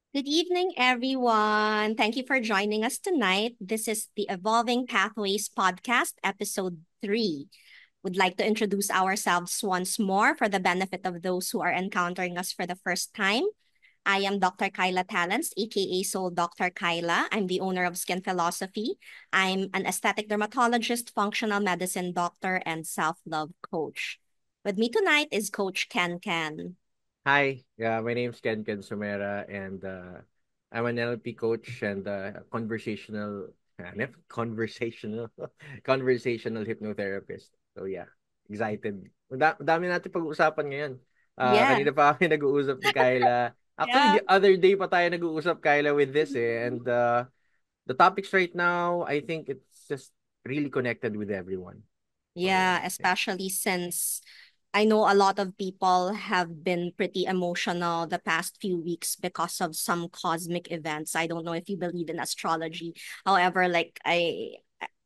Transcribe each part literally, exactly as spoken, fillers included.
Good evening, everyone. Thank you for joining us tonight. This is the Evolving Pathways podcast, episode three. Would like to introduce ourselves once more for the benefit of those who are encountering us for the first time. I am Doctor Kyla Talent, aka Soul Doctor Kyla. I'm the owner of Skin Philosophy. I'm an aesthetic dermatologist, functional medicine doctor, and self-love coach. With me tonight is Coach KenKen. Hi, yeah, my name's KenKen Sumera, and uh, I'm an N L P coach and uh, conversational, ano? conversational, conversational hypnotherapist. So yeah, excited. Ang da- ang dami natin pag-uusapan ngayon. Ah, Yeah. kanina pa kami nag-uusap ni Kyla. Actually, Yeah. the other day pa tayo nag-uusap, Kyla, with this eh. And uh, the topics right now, I think it's just really connected with everyone. So Yeah, yeah. especially since I know a lot of people have been pretty emotional the past few weeks because of some cosmic events. I don't know if you believe in astrology. However, like I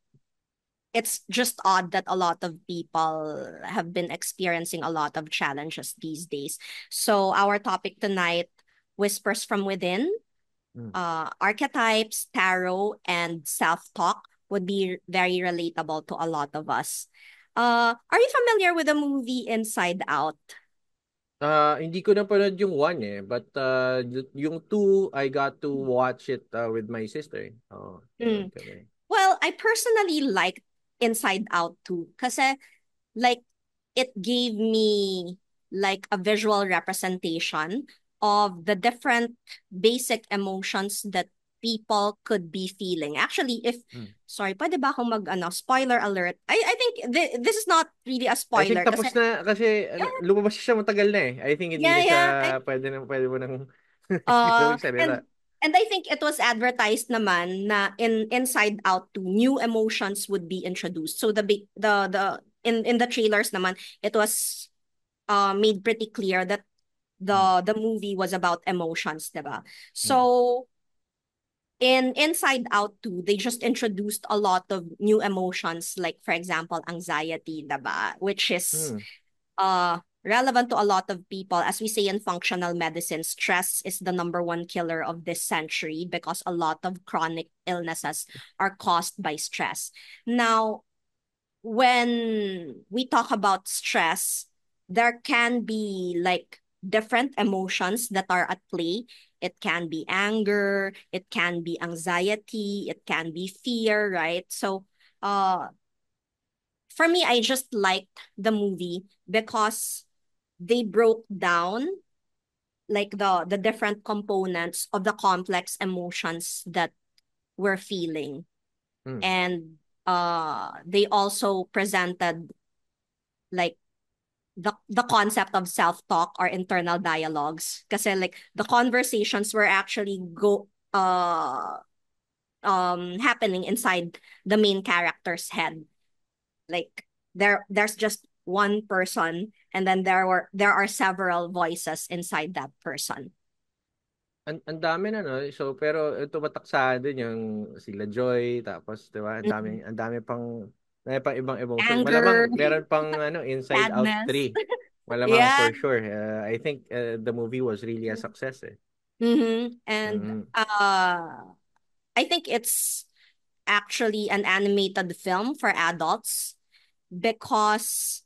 it's just odd that a lot of people have been experiencing a lot of challenges these days. So our topic tonight, Whispers from Within, Mm. uh, archetypes, tarot, and self-talk would be very relatable to a lot of us. Uh, are you familiar with the movie Inside Out? Ah, hindi ko napanood yung one eh, but uh, y- yung two, I got to watch it uh, with my sister. Eh. Oo, nanood Mm. kami. Well, I personally liked Inside Out too, kasi like it gave me like a visual representation of the different basic emotions that people could be feeling. Actually, if Hmm. sorry, pwede ba akong mag ano, spoiler alert? I I think th- this is not really a I think spoiler kasi tapos na kasi ano, lumabas siya matagal na eh. I think hindi yeah, na siya yeah. I, pwede na pwede mo nang uh gawing salita. and and I think it was advertised naman na in Inside Out two, new emotions would be introduced. So the big the the in in the trailers naman, it was uh made pretty clear that Hmm. the the movie was about emotions, diba? Hmm. So in Inside Out two, they just introduced a lot of new emotions, like for example, anxiety, diba? Which is Hmm. uh relevant to a lot of people. As we say in functional medicine, stress is the number one killer of this century because a lot of chronic illnesses are caused by stress. Now, when we talk about stress, there can be like different emotions that are at play. It can be anger, it can be anxiety, it can be fear, right? So, uh, for me, I just liked the movie because they broke down like the the different components of the complex emotions that we're feeling, Hmm. and uh they also presented like the the concept of self-talk or internal dialogues, kasi like the conversations were actually go uh um happening inside the main character's head. Like there there's just one person, and then there were there are several voices inside that person. Ang ang dami na no. So pero ito mataksa din yung sila Joy tapos 'di ba? Ang dami Mhm. ang dami pang may pang ibang emotion. Anger, Malamang meron pang ano Inside Out sadness. three. Malamang Yeah. for sure. Uh, I think uh, the movie was really a success eh. Mm-hmm. And Mm. uh I think it's actually an animated film for adults because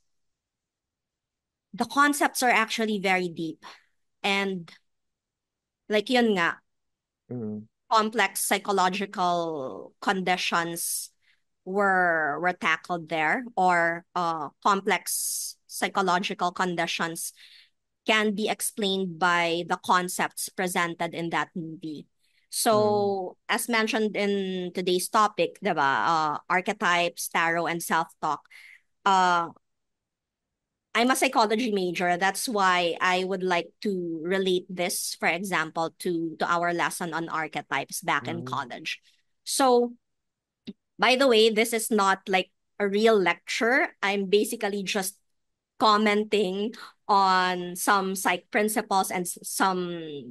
the concepts are actually very deep, and like yun nga, Mm. complex psychological conditions were were tackled there, or uh complex psychological conditions can be explained by the concepts presented in that movie. Mm. So, as mentioned in today's topic, diba, uh, archetypes, tarot, and self-talk, uh, I'm a psychology major. That's why I would like to relate this, for example, to, to our lesson on archetypes back in Mm. college. So, by the way, this is not like a real lecture. I'm basically just commenting on some psych principles and s- some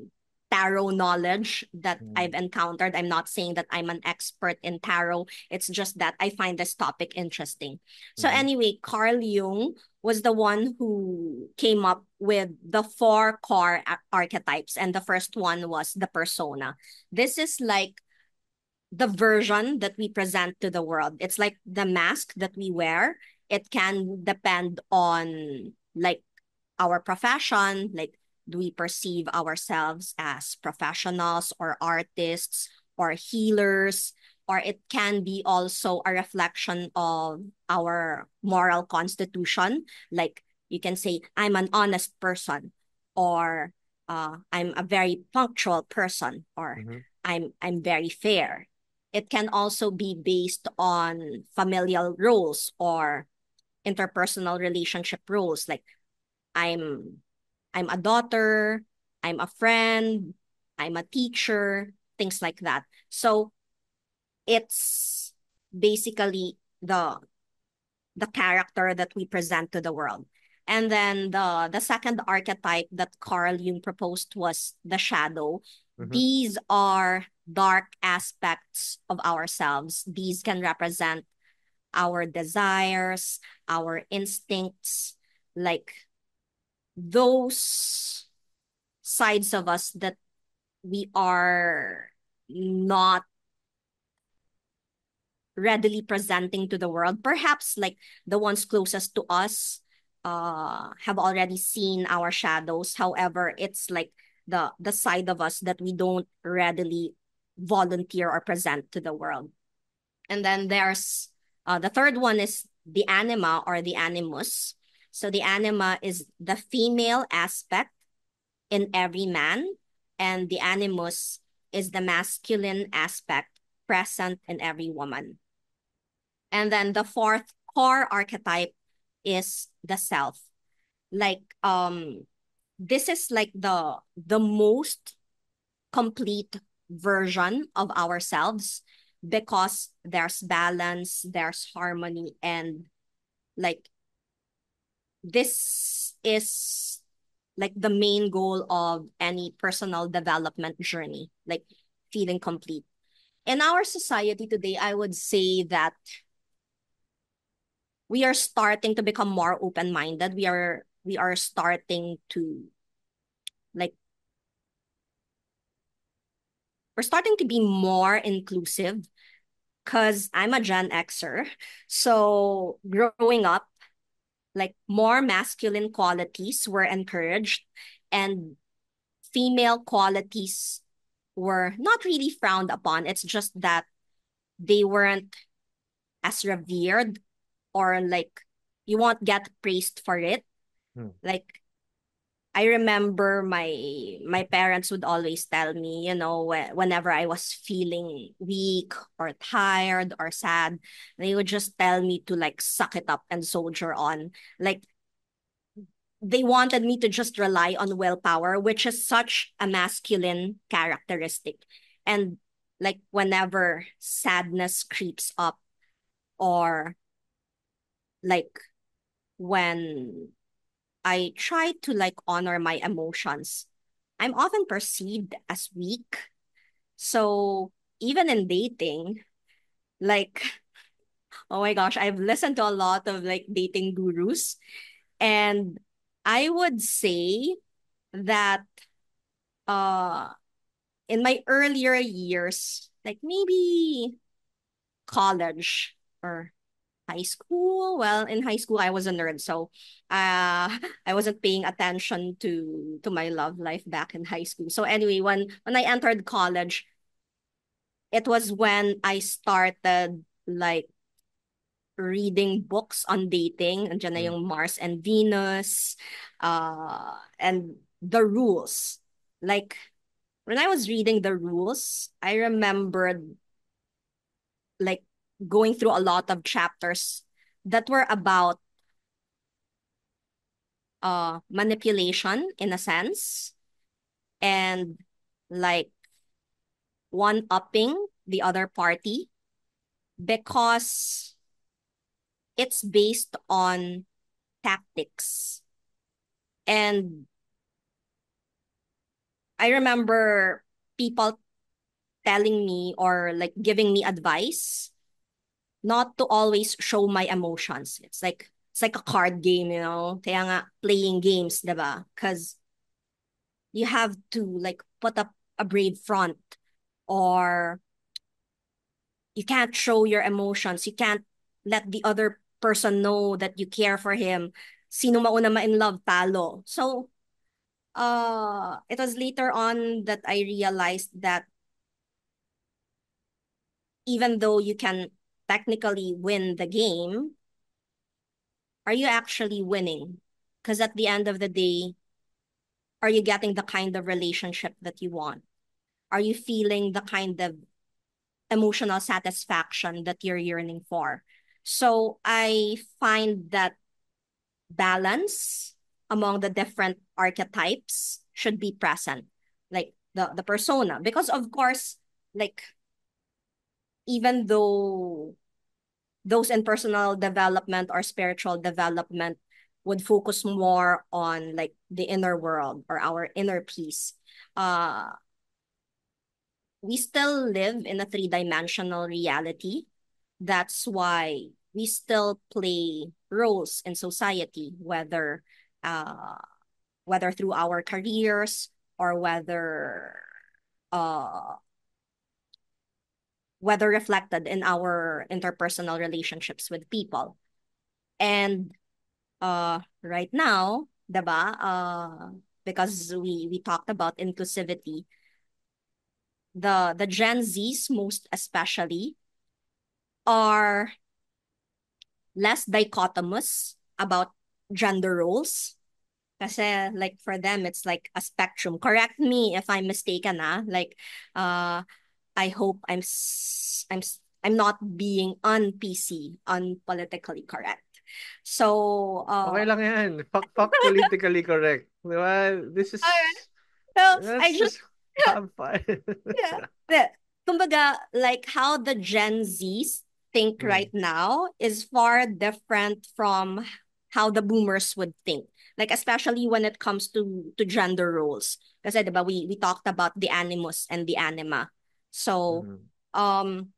tarot knowledge that I've Mm. encountered. I'm not saying that I'm an expert in tarot. It's just that I find this topic interesting. So Mhm. anyway, Carl Jung was the one who came up with the four core a- archetypes. And the first one was the persona. This is like the version that we present to the world. It's like the mask that we wear. It can depend on like our profession, like do we perceive ourselves as professionals or artists or healers, or it can be also a reflection of our moral constitution. Like you can say, I'm an honest person, or uh, I'm a very punctual person, or Mhm. I'm I'm very fair. It can also be based on familial roles or interpersonal relationship roles. Like I'm I'm a daughter, I'm a friend, I'm a teacher, things like that. So it's basically the the character that we present to the world. And then the the second archetype that Carl Jung proposed was the shadow. Mhm. These are dark aspects of ourselves. These can represent our desires, our instincts, like those sides of us that we are not readily presenting to the world. Perhaps like the ones closest to us uh have already seen our shadows. However, it's like the the side of us that we don't readily volunteer or present to the world. And then there's uh, the third one is the anima or the animus. So the anima is the female aspect in every man, and the animus is the masculine aspect present in every woman. And then the fourth core archetype is the self. Like um this is like the the most complete version of ourselves because there's balance, there's harmony, and like this is like the main goal of any personal development journey, like feeling complete. In our society today, I would say that we are starting to become more open-minded. We are we are starting to like we're starting to be more inclusive because I'm a Gen Xer. So growing up, like more masculine qualities were encouraged and female qualities were not really frowned upon. It's just that they weren't as revered, or like you won't get praised for it. Mm. Like I remember my my parents would always tell me, you know, whe- whenever I was feeling weak or tired or sad, they would just tell me to like suck it up and soldier on. Like they wanted me to just rely on willpower, which is such a masculine characteristic. And like whenever sadness creeps up, or like when I try to like honor my emotions, I'm often perceived as weak. So even in dating, like, oh my gosh, I've listened to a lot of like dating gurus, and I would say that uh in my earlier years, like maybe college or high school. Well, in high school, I was a nerd, so uh, I wasn't paying attention to to my love life back in high school. So anyway, when when I entered college, it was when I started like reading books on dating. Andiyan na Mm. yung Mars and Venus, uh, and the rules. Like when I was reading the rules, I remembered like going through a lot of chapters that were about uh manipulation in a sense, and like one upping the other party because it's based on tactics. And I remember people telling me or like giving me advice not to always show my emotions. It's like it's like a card game, you know. Kaya nga playing games, 'di ba? Because you have to like put up a brave front, or you can't show your emotions. You can't let the other person know that you care for him. Sino mauna ma-in love, talo. So, uh, it was later on that I realized that even though you can technically win the game, are you actually winning? Because at the end of the day, are you getting the kind of relationship that you want? Are you feeling the kind of emotional satisfaction that you're yearning for? So I find that balance among the different archetypes should be present, like the, the persona. Because, of course, like, even though those in personal development or spiritual development would focus more on like the inner world or our inner peace, uh we still live in a three-dimensional reality. That's why we still play roles in society, whether uh whether through our careers, or whether uh whether reflected in our interpersonal relationships with people. And uh right now, 'di ba? Uh because we we talked about inclusivity, the the Gen Zs most especially are less dichotomous about gender roles. Kasi like for them it's like a spectrum. Correct me if I'm mistaken, ah. Like uh I hope I'm s- I'm s- I'm not being un-P C, unpolitically correct. So Okay uh lang yan. Fuck, fuck politically correct. Di ba? This is, alright. So I let's just just have fun. yeah. The, kumbaga, like how the Gen Zs think Mm, right now is far different from how the boomers would think. Like especially when it comes to to gender roles. Kasi 'di ba we we talked about the Animus and the Anima. So mm, um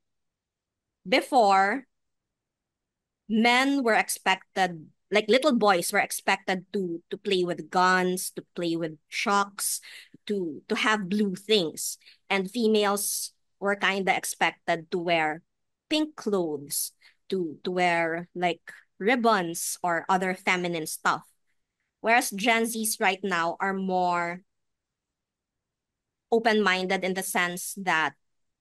before, men were expected, like little boys were expected to to play with guns, to play with shocks, to to have blue things, and females were kind of expected to wear pink clothes, to to wear like ribbons or other feminine stuff, whereas Gen Z's right now are more open-minded in the sense that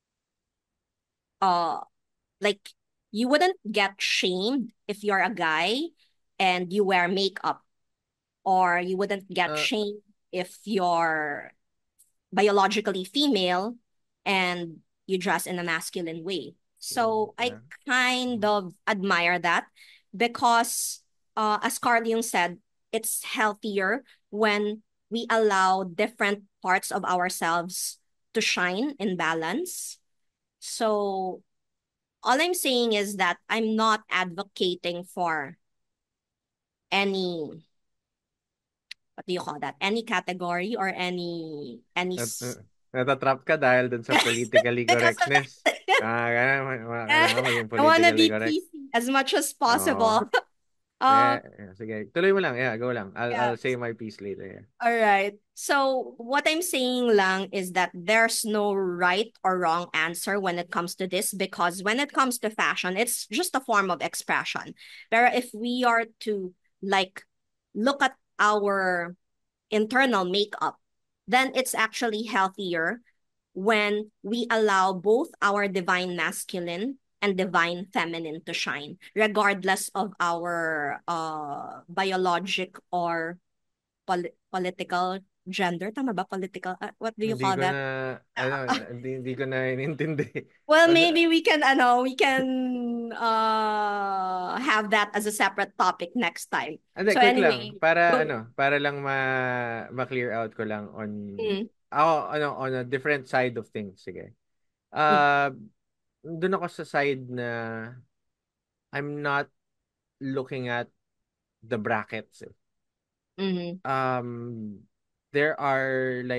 uh like you wouldn't get shamed if you're a guy and you wear makeup, or you wouldn't get uh, shamed if you're biologically female and you dress in a masculine way. So I yeah. kind of admire that because, uh, as Carl Jung said, it's healthier when we allow different parts of ourselves to shine in balance. So all I'm saying is that I'm not advocating for any, what do you call that? Any category or any any Nat s- uh, natatrap ka dahil dun sa politically because of correctness. that. Ah, kaya ma ma kailangan maging I want to politically be correct. P C as much as Oo. possible. Yeah, Um, yeah, sige. Tuloy mo lang. Yeah, go lang. I'll yeah. I'll say my piece later. Yeah. All right. So what I'm saying lang is that there's no right or wrong answer when it comes to this, because when it comes to fashion, it's just a form of expression. But if we are to like look at our internal makeup, then it's actually healthier when we allow both our divine masculine and divine feminine to shine, regardless of our uh, biologic or pol- political gender. Tama ba? Political? Uh, what do you Hindi call ko that? na ano, hindi, hindi ko na inintindi. Well, Basta, maybe we can, ano, we can uh, have that as a separate topic next time. hindi, So quick lang. anyway, Para go. ano, para lang ma ma-clear out ko lang on Mm, ako, ano, on a different side of things. Sige. mm, Uh, doon ako sa side na I'm not looking at the brackets. Eh. mm, Um, there are like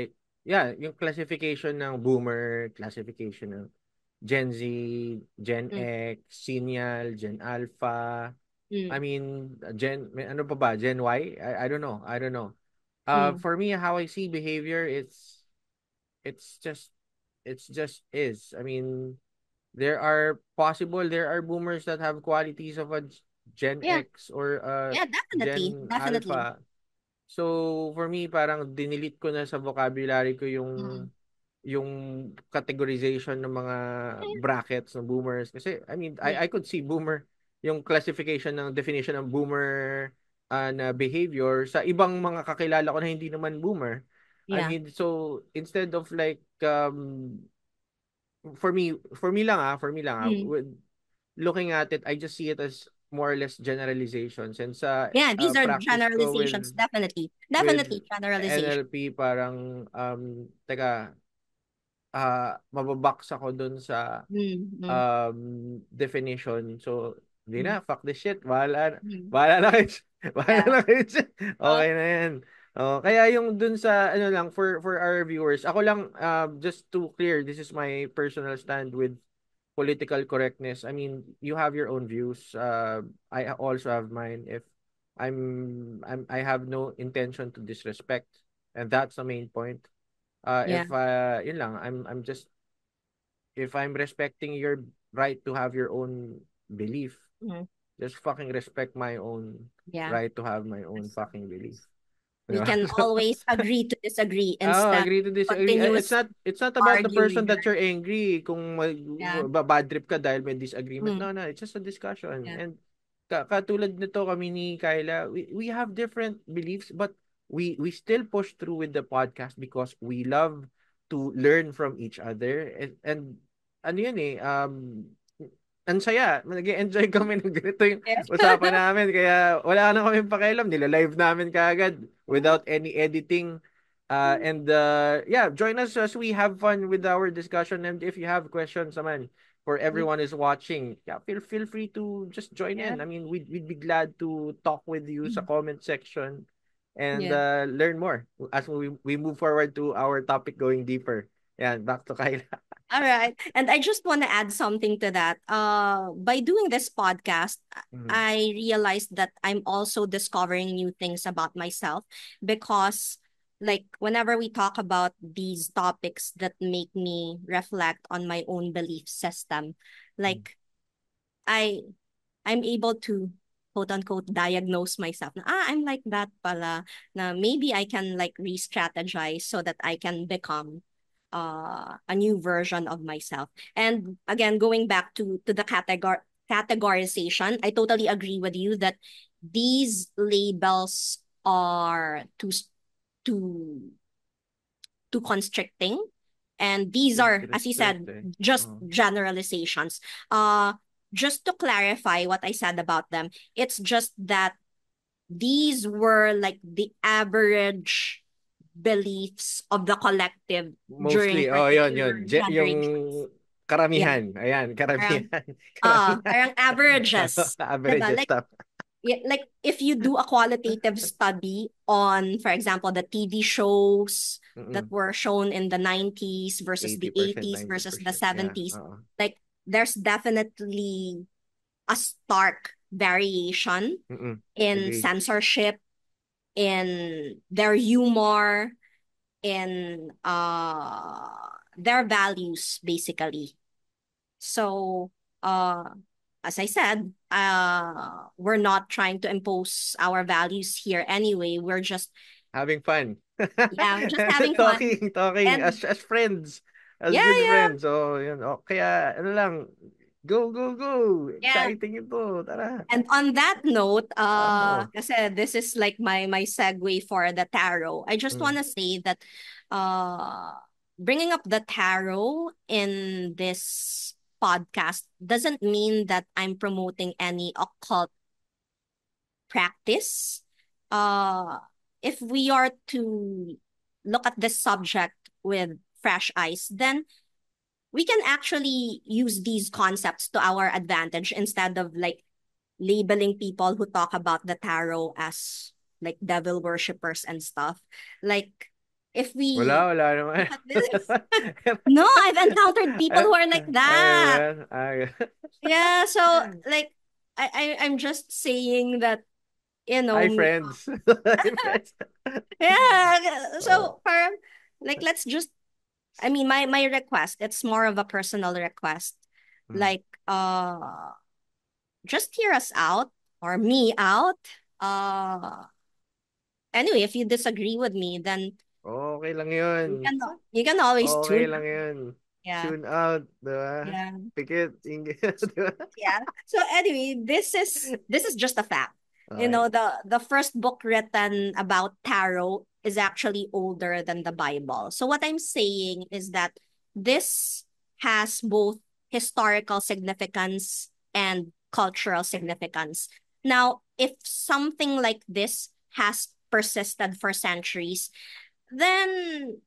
yeah, yung classification ng boomer, classification ng Gen Z, Gen Mm, X, Senial, Gen Alpha. I mm, mean, Gen, may ano pa ba? Gen Y? I, I don't know. I don't know. Uh, mm. for me, how I see behavior, it's it's just it's just is. I mean, there are possible there are boomers that have qualities of a Gen Yeah, X or uh yeah, definitely, Gen definitely. Alpha. So for me parang dinilit ko na sa vocabulary ko yung Mm. yung categorization ng mga Yeah, brackets ng boomers kasi I mean yeah, I I could see boomer yung classification ng definition ng boomer uh, na behavior sa ibang mga kakilala ko na hindi naman boomer. I yeah. mean so instead of like um for me for me lang ah for me lang ah Mm. with looking at it I just see it as more or less generalizations and sa Yeah, uh, these are practice ko with generalizations, definitely. with Definitely generalization. N L P parang um teka ah mababaks ako dun sa Mm, mm, um definition. So, hindi mm, na, fuck this shit. Bahala, mm. bahala na kayo. Bahala Yeah. na kayo. Uh, Okay na yan. Oh, kaya yung dun sa ano lang for for our viewers, ako lang um just to clear, this is my personal stand with political correctness. I mean, you have your own views. Uh, I also have mine. If I'm I'm I have no intention to disrespect, and that's the main point. Uh, yeah. if uh, yun lang, I'm I'm just if I'm respecting your right to have your own belief, Mm, just fucking respect my own yeah. right to have my own fucking belief. Di We ba? can So, always agree to disagree oh, instead agree to of disagree. Uh, It's continuous not it's not about the person arguing, that right? you're angry kung mag, Yeah. ba- bad trip ka dahil may disagreement. Mm, No, no, it's just a discussion. yeah. And ka katulad nito kami ni Kyla, we, we have different beliefs but we we still push through with the podcast because we love to learn from each other and, and ano yun eh um ang saya, nag-enjoy kami ng ganito yung Yeah. usapan namin kaya wala na kami pakialam, nila-live namin kaagad without any editing. Uh, and uh, yeah, join us as we have fun with our discussion. And if you have questions, naman, for everyone is watching, yeah, feel feel free to just join Yeah. in. I mean, we'd we'd be glad to talk with you sa Mm, comment section and yeah. uh, learn more as we we move forward to our topic going deeper. Yeah, back to Kyla. All right. And I just want to add something to that. Uh, by doing this podcast, Mhm, I realized that I'm also discovering new things about myself because, like, whenever we talk about these topics that make me reflect on my own belief system, mhm. like, I I'm able to quote unquote diagnose myself. Na, ah, I'm like that pala. Na maybe I can like re-strategize so that I can become uh, a new version of myself. And again, going back to to the categor categorization, I totally agree with you that these labels are too too too constricting. And these Don't are, as you restrict said, eh. just Oh. generalizations. Uh, just to clarify what I said about them, it's just that these were like the average beliefs of the collective during Mostly, oh, yun, yun. particular Je- yung generations. Yeah, karamihan. Ayan, parang, karamihan. uh, Karamihan. parang averages. Average Diba? Like, stuff. yeah, like if you do a qualitative study on, for example, the T V shows that Mm-mm. were shown in the nineties versus the eighty percent, eighties versus the ninety percent. Yeah, seventies, oo. like there's definitely a stark variation Mm-mm. in Agreed. censorship, in their humor, in uh their values basically. So, uh, as I said, uh, we're not trying to impose our values here anyway. We're just, Having fun. yeah, we're just having fun. Talking, talking And as as friends, as yeah, good yeah, friends. So, yun. Oh, kaya, ano lang, go, go, go. yeah. Exciting ito. Tara. And on that note, uh, Oh. kasi this is like my my segue for the tarot. I just want Mm. to say that uh, bringing up the tarot in this podcast doesn't mean that I'm promoting any occult practice. Uh, if we are to look at this subject with fresh eyes, then we can actually use these concepts to our advantage instead of like labeling people who talk about the tarot as like devil worshippers and stuff. Like if Wala, we wala naman. look at this. No, I've encountered people who are like Ay, that. well, ay. Yeah, so like I, I I'm just saying that, you know, Hi, me- friends. Hi, friends. yeah. Oh. So parang like let's just I mean my my request, it's more of a personal request. Mm. Like uh just hear us out or me out. Uh anyway, if you disagree with me, then Okay lang yun. you can you can always Okay tune lang out. yun. Yeah. Tune out, di ba? Yeah. Pikit, inggit, di ba? Yeah. So anyway, this is this is just a fact. You Okay. know, the the first book written about tarot is actually older than the Bible. So what I'm saying is that this has both historical significance and cultural significance. Now, if something like this has persisted for centuries, then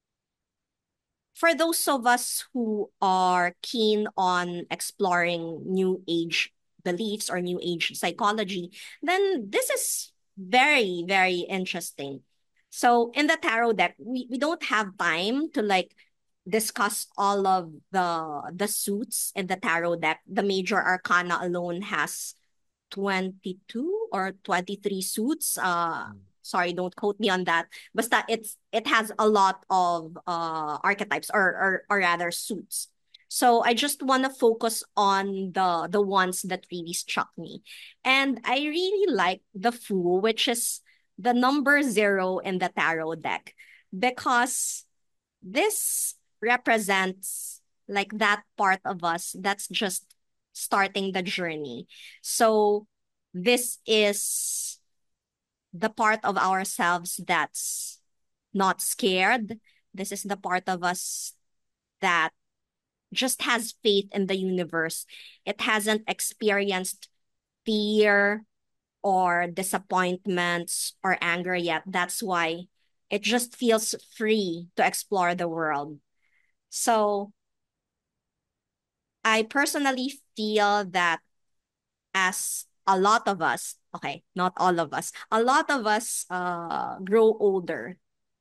for those of us who are keen on exploring new age beliefs or new age psychology, then this is very, very interesting. So in the tarot deck, we, we don't have time to like discuss all of the the suits in the tarot deck. The major arcana alone has twenty-two or twenty-three suits. Uh Mm. sorry, don't quote me on that. Basta it's it has a lot of uh archetypes or or, or rather suits. So I just want to focus on the the ones that really struck me. And I really like the Fool, which is the number zero in the tarot deck, because this represents like that part of us that's just starting the journey. So this is the part of ourselves that's not scared. This is the part of us that just has faith in the universe. It hasn't experienced fear or disappointments or anger yet. That's why it just feels free to explore the world. So I personally feel that as a lot of us, okay, not all of us, a lot of us uh, grow older,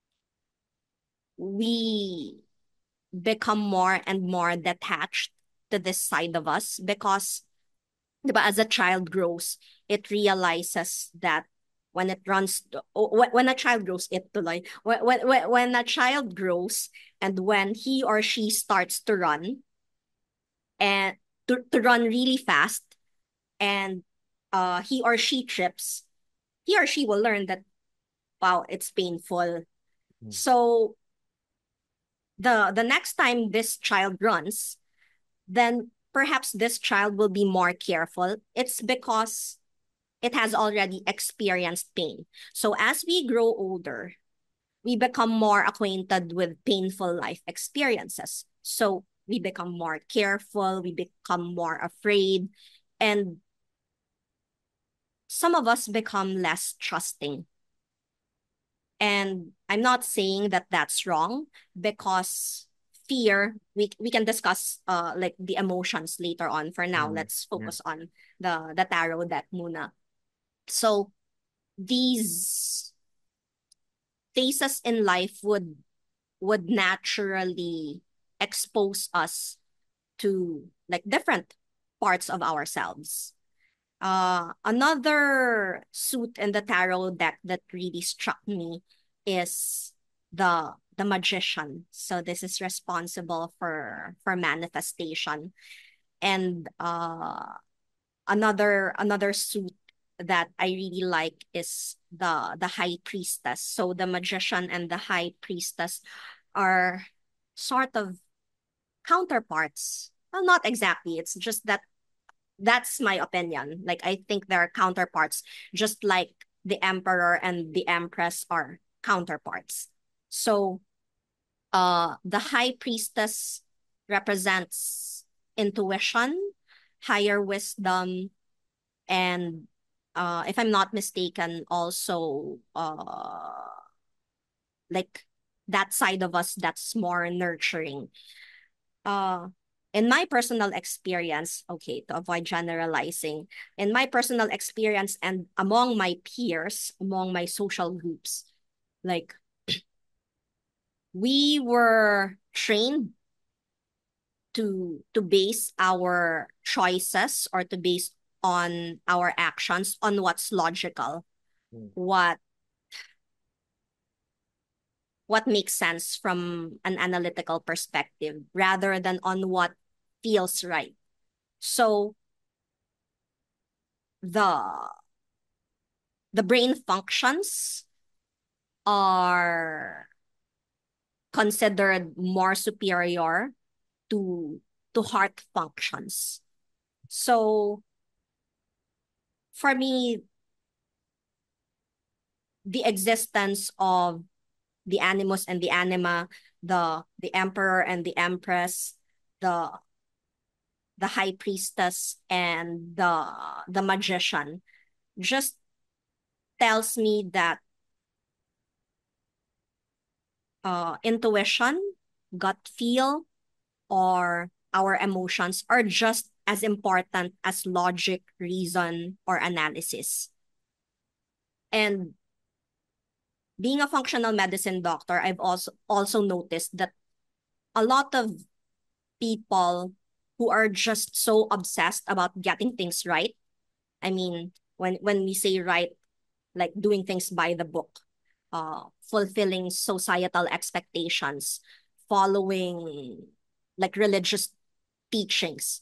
we become more and more detached to this side of us because diba, as a child grows, it realizes that when it runs, when, when a child grows, it tuloy, when, when, when a child grows and when he or she starts to run and to, to run really fast and uh, he or she trips, he or she will learn that, wow, it's painful. Mm. So the the next time this child runs, then perhaps this child will be more careful. It's because it has already experienced pain. So as we grow older, we become more acquainted with painful life experiences. So we become more careful, we become more afraid, and some of us become less trusting. And I'm not saying that that's wrong because fear, we, we can discuss uh like the emotions later on. For now, Mm. let's Yeah. focus on the the tarot deck muna. So these phases in life would would naturally expose us to like different parts of ourselves. Uh, another suit in the tarot deck that really struck me is the the magician. So this is responsible for for manifestation. And uh, another another suit that I really like is the the high priestess. So the magician and the high priestess are sort of counterparts. Well, not exactly. It's just that that's my opinion. Like I think they're counterparts, just like the emperor and the empress are counterparts. So uh the high priestess represents intuition, higher wisdom, and uh if I'm not mistaken, also uh like that side of us that's more nurturing. Uh, in my personal experience, okay, to avoid generalizing, in my personal experience and among my peers, among my social groups, like we were trained to to base our choices or to base on our actions on what's logical, Mm. what what makes sense from an analytical perspective rather than on what feels right. So the the brain functions are considered more superior to to heart functions. So for me, the existence of the Animus and the Anima, the the emperor and the empress, the the high priestess and the the magician just tells me that uh, intuition, gut feel, or our emotions are just as important as logic, reason, or analysis. And being a functional medicine doctor, I've also also noticed that a lot of people who are just so obsessed about getting things right. I mean, when when we say right, like doing things by the book, uh, fulfilling societal expectations, following like religious teachings,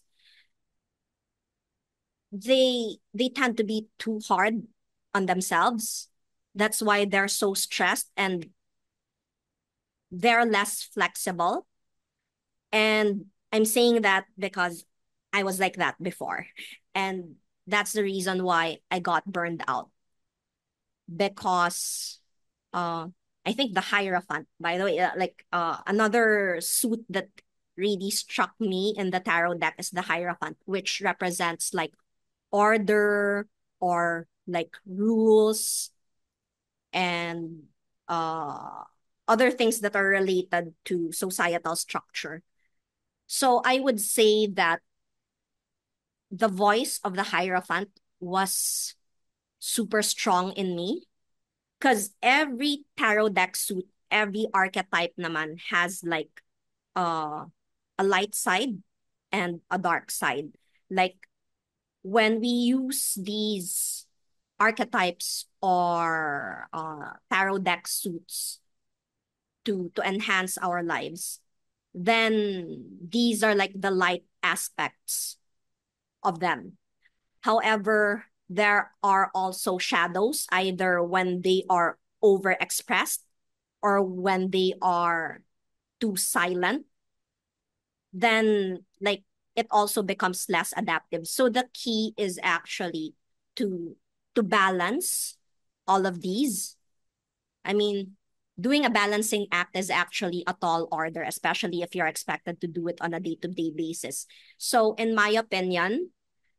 they they tend to be too hard on themselves. That's why they're so stressed and they're less flexible. And I'm saying that because I was like that before. And that's the reason why I got burned out. Because uh, I think the Hierophant, by the way, uh, like uh, another suit that really struck me in the tarot deck is the Hierophant, which represents like order or like rules and uh, other things that are related to societal structure. So I would say that the voice of the Hierophant was super strong in me because every tarot deck suit, every archetype naman has like uh, a light side and a dark side. Like when we use these archetypes or uh, tarot deck suits to to enhance our lives, then these are like the light aspects of them. However, there are also shadows, either when they are overexpressed or when they are too silent, then like it also becomes less adaptive. So the key is actually to to balance all of these. I mean, doing a balancing act is actually a tall order, especially if you're expected to do it on a day-to-day basis. So in my opinion,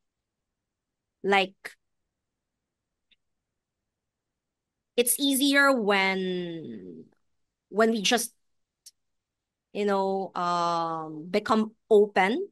like it's easier when when we just, you know, um become open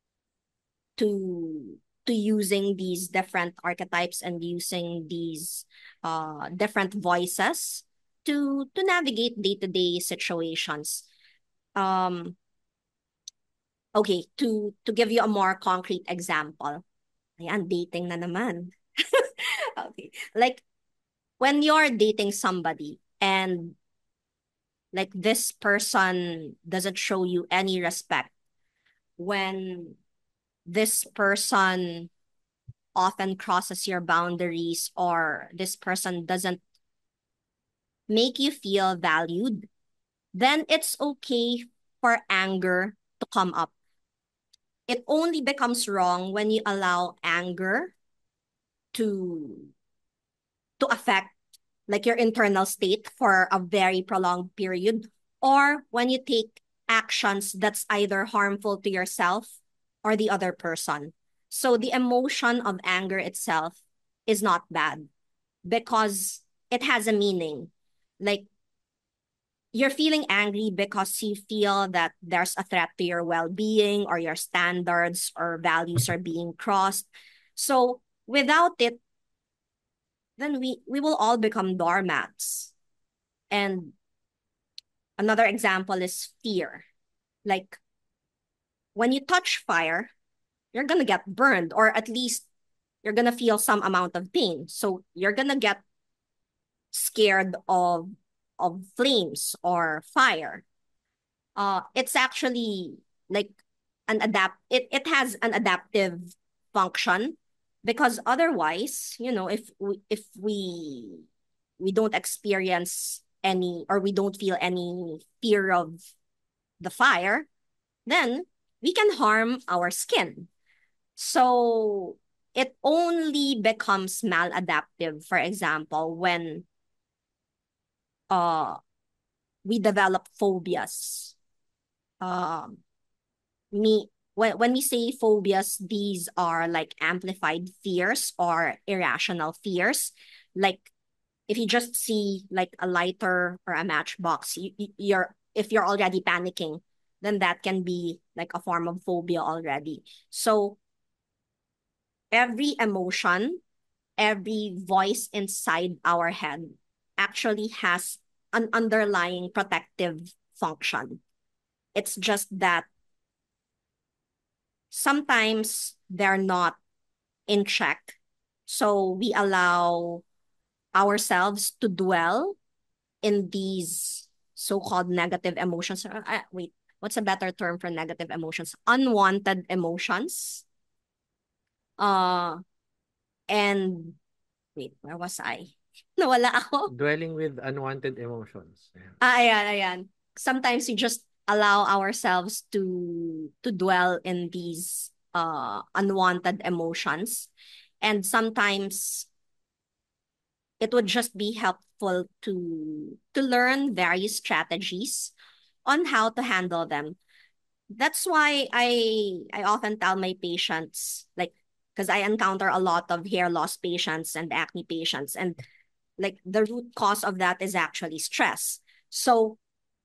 to to using these different archetypes and using these uh different voices to to navigate day-to-day situations. Um okay, to to give you a more concrete example. Ayan, dating na naman. Okay. Like when you're dating somebody and like this person doesn't show you any respect, when this person often crosses your boundaries or this person doesn't make you feel valued, then it's okay for anger to come up. It only becomes wrong when you allow anger to to affect like your internal state for a very prolonged period, or when you take actions that's either harmful to yourself or the other person. So the emotion of anger itself is not bad because it has a meaning. Like you're feeling angry because you feel that there's a threat to your well-being or your standards or values are being crossed. So without it, then we we will all become doormats. And Another example is fear. Like when you touch fire, you're gonna get burned, or at least you're gonna feel some amount of pain. So you're gonna get scared of of flames or fire. Uh, it's actually like an adapt. It it has an adaptive function, because otherwise, you know, if we if we we don't experience any, or we don't feel any fear of the fire, then we can harm our skin. So it only becomes maladaptive, for example, when uh we develop phobias. Um, me when when we say phobias, these are like amplified fears or irrational fears. Like if you just see like a lighter or a matchbox, you, you- you're if you're already panicking, then that can be like a form of phobia already. So every emotion, every voice inside our head actually has an underlying protective function. It's just that sometimes they're not in check. So we allow ourselves to dwell in these so-called negative emotions. Uh, uh, wait, what's a better term for negative emotions? Unwanted emotions. Uh, and wait, where was I? Nawala ako. Dwelling with unwanted emotions. Yeah. Ah, ayan, ayan. Sometimes we just allow ourselves to to dwell in these uh unwanted emotions. And sometimes it would just be helpful to to learn various strategies on how to handle them. That's why I I often tell my patients, like, because I encounter a lot of hair loss patients and acne patients, and like the root cause of that is actually stress. So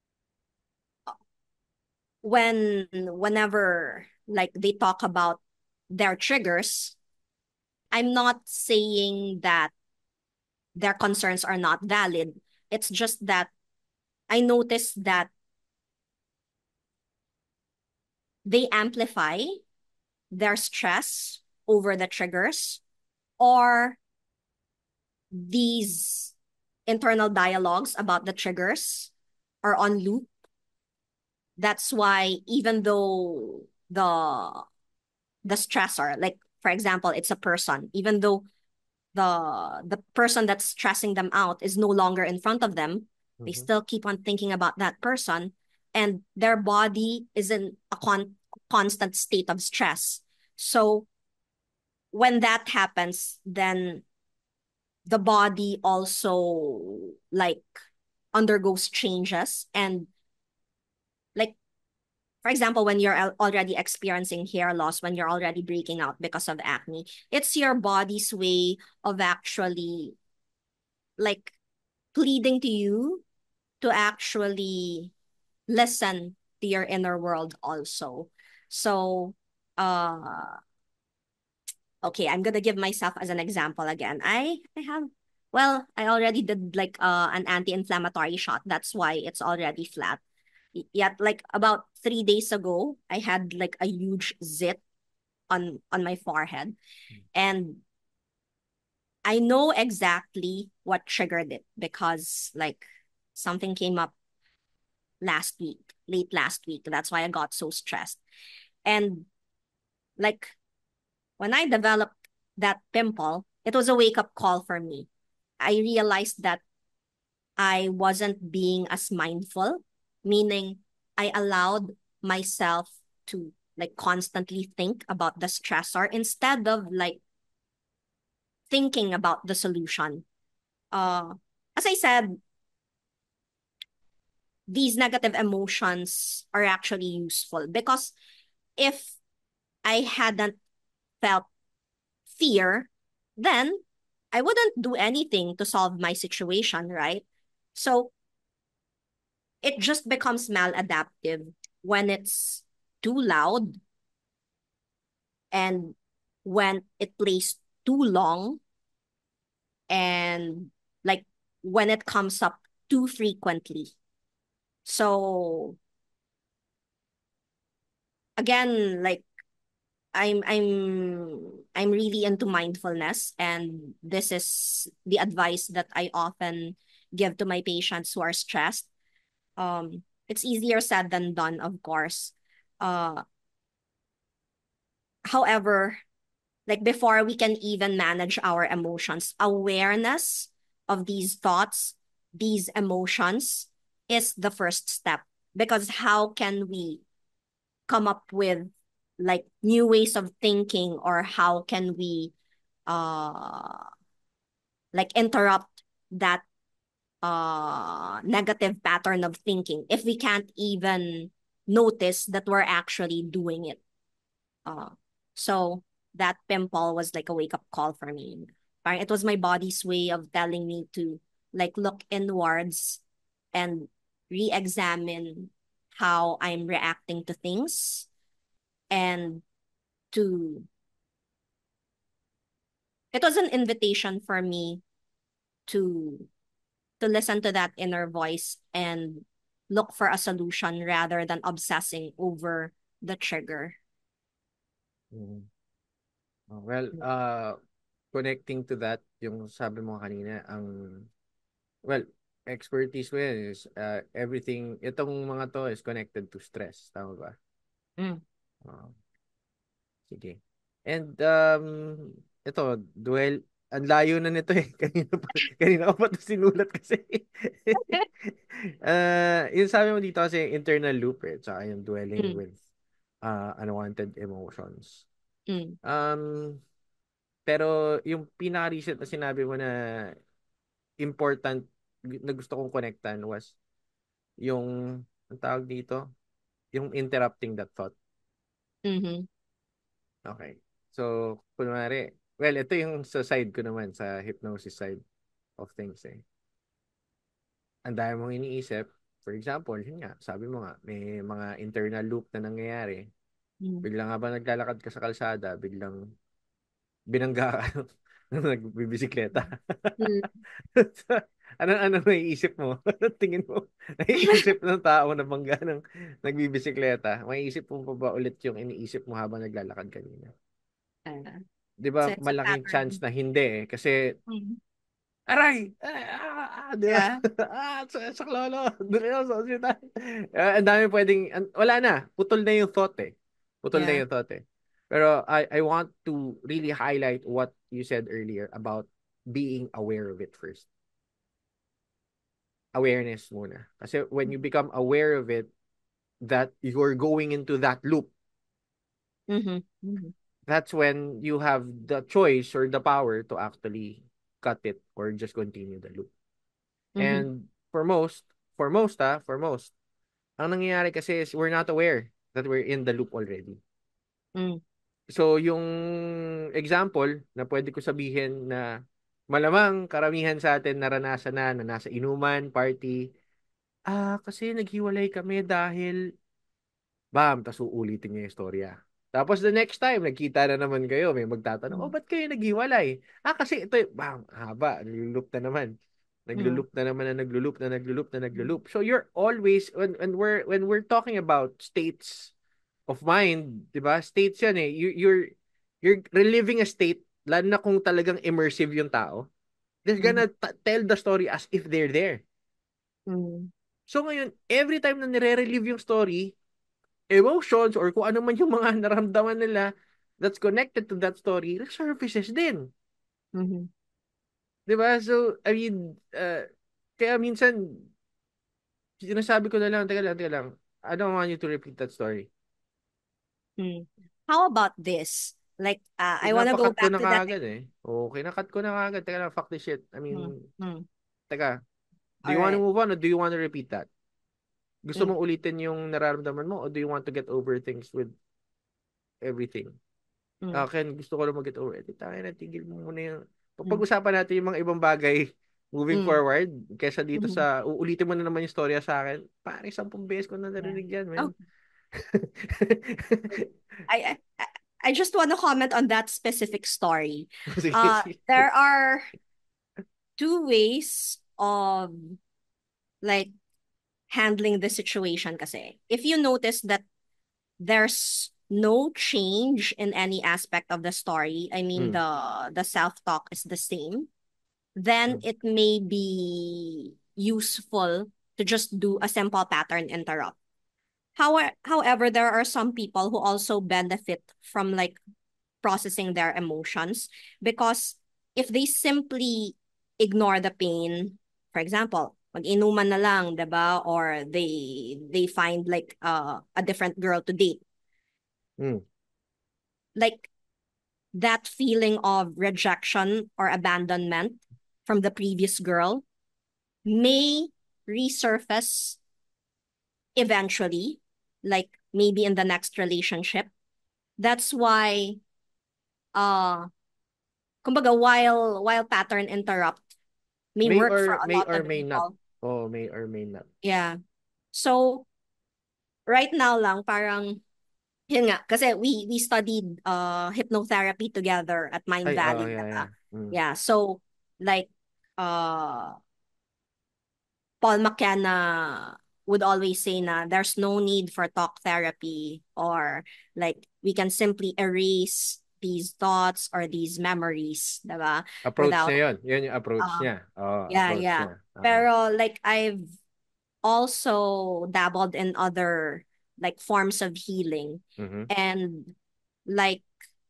when whenever like they talk about their triggers, I'm not saying that their concerns are not valid. It's just that I noticed that they amplify their stress over the triggers, or these internal dialogues about the triggers are on loop. That's why even though the the stressor, like for example, it's a person, even though the the person that's stressing them out is no longer in front of them, they Mm-hmm. still keep on thinking about that person, and their body is in a con- constant state of stress. So when that happens, then the body also like undergoes changes. And like for example, when you're al- already experiencing hair loss, when you're already breaking out because of acne, it's your body's way of actually like pleading to you to actually listen to your inner world also. So, uh, okay, I'm gonna give myself as an example again. I I have well, I already did like uh an anti-inflammatory shot. That's why it's already flat. Y- Yet like about three days ago, I had like a huge zit on on my forehead, and I know exactly what triggered it, because like something came up last week, late last week. That's why I got so stressed. And like when I developed that pimple, it was a wake up call for me. I realized that I wasn't being as mindful, meaning I allowed myself to like constantly think about the stressor instead of like thinking about the solution. Uh, as I said, these negative emotions are actually useful, because if I hadn't felt fear, then I wouldn't do anything to solve my situation, right? So it just becomes maladaptive when it's too loud, and when it plays too long, and like when it comes up too frequently. So again, like I'm I'm I'm really into mindfulness, and this is the advice that I often give to my patients who are stressed. Um, it's easier said than done, of course. Uh, however, like before we can even manage our emotions, awareness of these thoughts, these emotions is the first step. Because how can we come up with like new ways of thinking, or how can we uh like interrupt that uh negative pattern of thinking if we can't even notice that we're actually doing it? uh so that pimple was like a wake up call for me. Parang it was my body's way of telling me to like look inwards and re-examine how I'm reacting to things, and to it was an invitation for me to to listen to that inner voice and look for a solution rather than obsessing over the trigger. Mm. Oh, well, uh, connecting to that, yung sabi mo kanina, ang, well, expertise mo yan is uh, everything, itong mga to is connected to stress. Tama ba? Mm. Ah, sige. And, um, ito, duel, ang layo na nito eh. Kanina pa, kanina ko pa ito sinulat kasi. uh, yung sabi mo dito kasi internal loop eh, tsaka yung dwelling Mm. with uh, unwanted emotions. Mm. Um, pero yung pinaka-recent na sinabi mo na important na gusto kong connectan was yung, ang tawag dito, yung interrupting that thought. Mm-hmm. Okay. So, kunwari, well, ito yung sa side ko naman, sa hypnosis side of things eh. Ang dami mong iniisip, for example, yun nga, sabi mo nga, may mga internal loop na nangyayari. Mm. Biglang habang naglalakad ka sa kalsada, biglang binangga ka nung nagbibisikleta. Mm. ano ano naiisip mo? Tingin mo, naiisip ng tao na bangga ng nagbibisikleta. Maiisip mo pa ba ulit yung iniisip mo habang naglalakad kanina? Uh, 'Di so ba it's a malaking chance pattern. na hindi eh kasi Mm. aray! Ah, ah, di ba? Yeah. Ah, sa, sa lolo. Doon na sa ospital. Ah, ang dami pwedeng, an- wala na. Putol na yung thought eh. Putol na Yeah. yung thought eh. Pero I, I want to really highlight what you said earlier about being aware of it first. Awareness muna. Kasi when you become aware of it, that you're going into that loop, Mm-hmm. Mm-hmm. that's when you have the choice or the power to actually cut it or just continue the loop. Mm-hmm. And for most, for most ah, for most, ang nangyayari kasi is we're not aware that we're in the loop already. Mm. So yung example na pwede ko sabihin na malamang karamihan sa atin naranasan na na nasa inuman, party, ah, kasi naghiwalay kami dahil bam, tapos uulitin niya yung istorya. Tapos the next time, nagkita na naman kayo, may magtatanong, oh, Mm. ba't kayo naghiwalay? Ah, kasi ito, bam, haba, naglulup na naman. Mm. Naglulup na naman na naglulup na naglulup na naglulup. So you're always, when, when we're, when we're talking about states of mind, di ba? States yan eh. You, you're, you're reliving a state, lalo na kung talagang immersive yung tao. They're Mm. gonna t- tell the story as if they're there. Mm. So ngayon, every time na nire-relive yung story, emotions or kung ano man yung mga naramdaman nila that's connected to that story, resurfaces din. Mm-hmm. Di ba? So, I mean, uh, kaya minsan, sinasabi ko na lang, teka lang, teka lang, I don't want you to repeat that story. Mm. How about this? Like, uh, I want to go Pinapakat ko back na to that. kagad eh. O, kinakat ko na kagad. Teka lang, fuck this shit. I Mm. mean, Mm. teka, do All you want to right. move on or do you want to repeat that? Gusto Mm. mong ulitin yung nararamdaman mo or do you want to get over things with everything? Mm. Akin, gusto ko lang mag-get over it. Tayo na, tigil mo muna yung... Mm. Pag-usapan natin yung mga ibang bagay moving Mm. forward kaysa dito Mm. sa... Uulitin mo na naman yung storya sa akin. Pare, sampung beses ko na Yeah. narinig yan, man. Oh, I, I I just want to comment on that specific story. Sige, Uh, sige. there are two ways of like handling the situation kasi. If you notice that there's no change in any aspect of the story, I mean Mm. the the self-talk is the same, then Mm. it may be useful to just do a simple pattern interrupt. However, however, there are some people who also benefit from like processing their emotions because if they simply ignore the pain, for example, mag-inuman na lang, 'di ba? Or they they find like uh, a different girl to date. Mm. Like that feeling of rejection or abandonment from the previous girl may resurface eventually, like maybe in the next relationship. That's why uh kumbaga while while pattern interrupt may May work for or a may lot or of may not. people. Oh, may or may not. Yeah. So right now lang parang yun nga kasi we we studied uh hypnotherapy together at Mind Ay, oo, Valley, yeah, diba? yeah. Mm. Yeah. So like uh Paul McKenna would always say na there's no need for talk therapy or like we can simply erase these thoughts or these memories, diba? Approach Without niya yun. Yun yung approach uh niya. Oo, yeah, approach yeah. niya. Oo. Pero like I've also dabbled in other like forms of healing Mhm. and like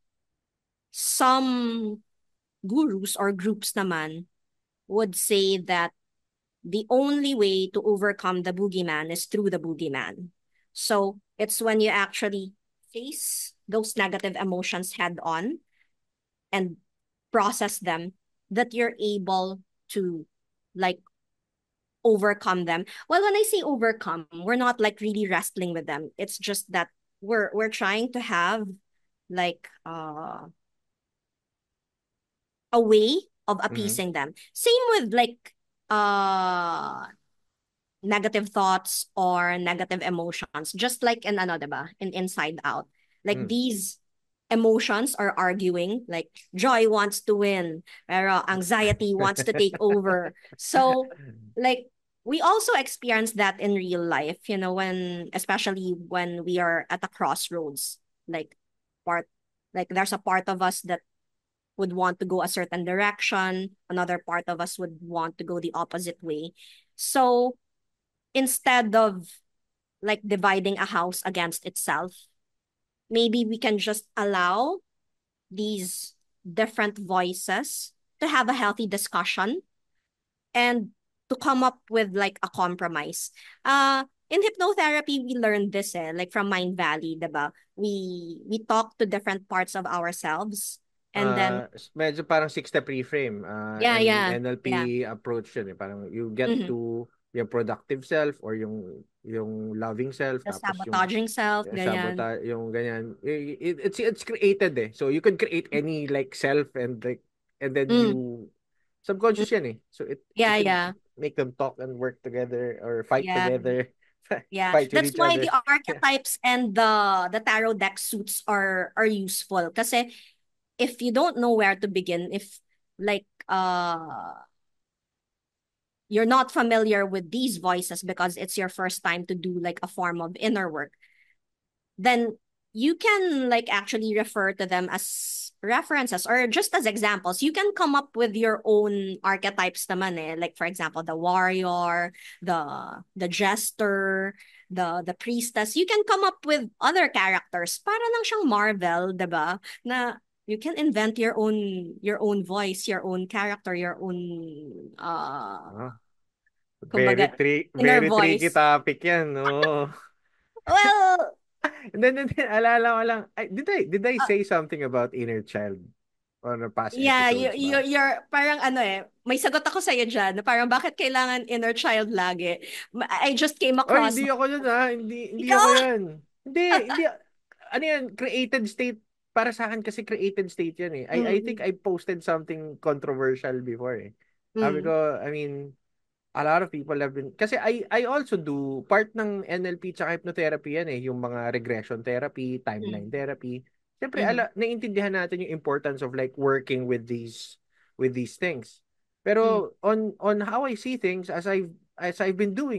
some gurus or groups naman would say that the only way to overcome the boogeyman is through the boogeyman. So it's when you actually face those negative emotions head on and process them that you're able to like overcome them. Well, when I say overcome, we're not like really wrestling with them. It's just that we're we're trying to have like uh a way of Mhm. appeasing them. Same with like uh negative thoughts or negative emotions, just like in ano, diba? In Inside Out. Like Mm. these emotions are arguing, like joy wants to win, pero anxiety wants to take over. So, like, we also experience that in real life, you know, when, especially when we are at a crossroads, like, part, like, there's a part of us that would want to go a certain direction, another part of us would want to go the opposite way. So, instead of like dividing a house against itself, maybe we can just allow these different voices to have a healthy discussion and to come up with like a compromise. Uh in hypnotherapy we learned this eh, like from Mind Valley, diba? We we talk to different parts of ourselves and then Ah, s- medyo parang six-step reframe. Ah, yeah, and yeah. Yeah. N L P approach yun eh. Parang you get Mm-hmm. to your productive self or yung yung loving self The tapos yung sabotaging self, yung ganyan. sabota yung ganyan. I- It, it's it's created eh. So you can create any like self and like and then Mm, you mm. subconscious yan eh. So it you Yeah, could yeah. make them talk and work together or fight Yeah. together, Yeah, fight with that's each why the other. Yeah. archetypes and the the tarot deck suits are are useful. Kasi if you don't know where to begin, if like uh you're not familiar with these voices because it's your first time to do like a form of inner work, then you can like actually refer to them as references or just as examples. You can come up with your own archetypes naman eh. Like for example, the warrior, the the jester, the the priestess. You can come up with other characters. Para lang siyang Marvel, 'di ba? Na you can invent your own your own voice, your own character, your own uh Ah, very kumbaga tri inner very tricky voice. topic yan, no? Well, And then, and then alala ko lang, ay, did I did I uh, say something about inner child on our past yeah, you, episodes you, ba? you're parang ano eh, may sagot ako sa'yo dyan, na parang bakit kailangan inner child lagi? Ma- I just came Oy, across, hindi ako yun ah. Hindi hindi ako ikaw? yan. Hindi, hindi. Ano yan? Created state. Para sa akin kasi created state yan eh. I I think Mm, I posted something controversial before eh. Sabi mm, ko, I mean, a lot of people have been kasi I I also do part ng N L P tsaka hypnotherapy yan eh, yung mga regression therapy, timeline mm, therapy. Siyempre, mm, ala, naiintindihan natin yung importance of like working with these with these things. mm, Pero on on how I see things as I as I've been doing it,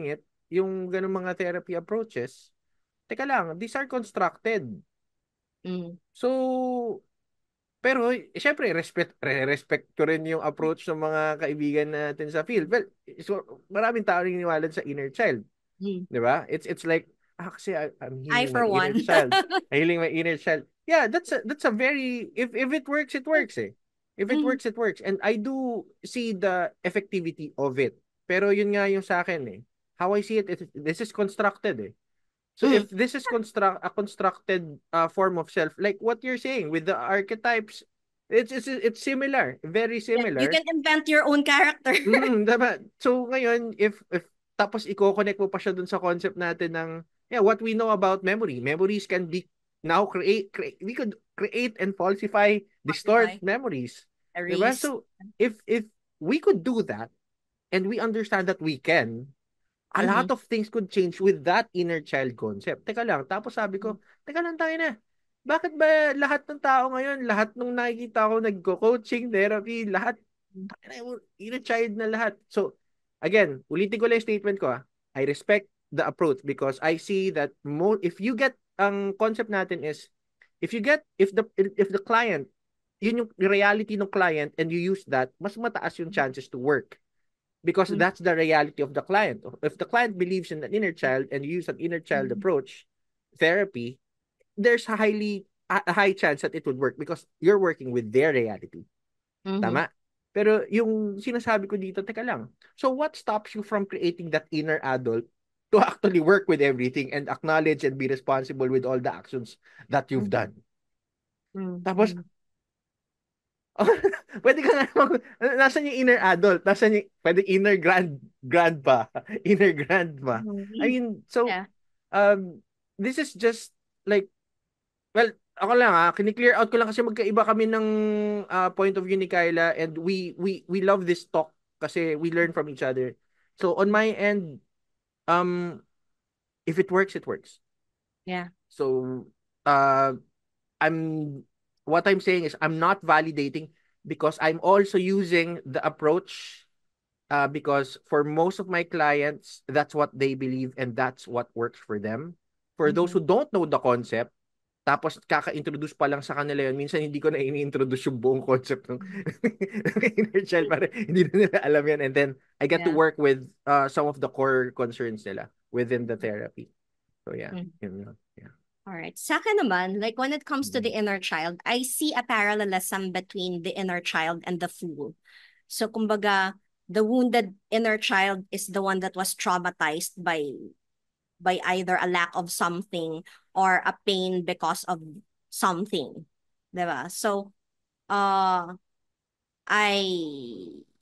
yung ganung mga therapy approaches, teka lang, these are constructed. Mm. So, pero eh, syempre respect re- respect ko rin yung approach ng mga kaibigan natin sa field. Well, so maraming tao rin naniniwala sa inner child, Mm. 'di ba? It's it's like ah, kasi I, I'm I healing my for inner one. child. I'm healing my inner child. Yeah, that's a, that's a very if if it works, it works eh. If it Mm. works, it works. And I do see the effectivity of it. Pero yun nga yung sa akin eh. How I see it, it this is constructed eh. So Mm. if this is construct a constructed uh, form of self, like what you're saying with the archetypes, it's it's it's similar, very Yeah, you similar. can invent your own character. Mm, diba? So ngayon, if if tapos i-connect mo pa siya dun sa concept natin ng yeah, what we know about memory. Memories can be now create, create we could create and falsify, distort Spotify, memories. Diba? erase. So if if we could do that and we understand that we can, a lot Mm-hmm. of things could change with that inner child concept. Teka lang, tapos sabi ko, teka lang tayo na. Bakit ba lahat ng tao ngayon, lahat nung nakikita ko nagko-coaching, therapy, lahat, inner child na lahat. So, again, ulitin ko lang yung statement ko ah. I respect the approach because I see that mo if you get, ang concept natin is, if you get, if the if the client, yun yung reality ng client and you use that, mas mataas yung chances to work because that's the reality of the client. If the client believes in an inner child and you use an inner child Mm-hmm. approach therapy, there's a highly a high chance that it would work because you're working with their reality. Mm-hmm. Tama? Pero yung sinasabi ko dito, teka lang. So what stops you from creating that inner adult to actually work with everything and acknowledge and be responsible with all the actions that you've done? Tapos, Mm-hmm. pwede ka nga mag, nasan yung inner adult? Nasan yung, pwede inner grand, grandpa, inner grandma. I Mm-hmm. mean, so, Yeah. um, this is just like, well, ako lang ha, kini-clear out ko lang kasi magkaiba kami ng uh, point of view ni Kyla and we, we, we love this talk kasi we learn from each other. So, on my end, um, if it works, it works. Yeah. So, uh, I'm what I'm saying is I'm not validating because I'm also using the approach uh, because for most of my clients, that's what they believe and that's what works for them. For those Mm-hmm. who don't know the concept, tapos kaka-introduce pa lang sa kanila yun, minsan hindi ko na ini-introduce yung buong concept ng, ng inner child para hindi na nila alam yan. And then I get to Yeah. work with uh, some of the core concerns nila within the therapy. So yeah, Mm. yun lang. Yeah. All right. Sa akin naman, like when it comes to the Mhm. inner child, I see a parallelism between the inner child and the fool. So kumbaga, the wounded inner child is the one that was traumatized by by either a lack of something or a pain because of something. Diba? So, uh, I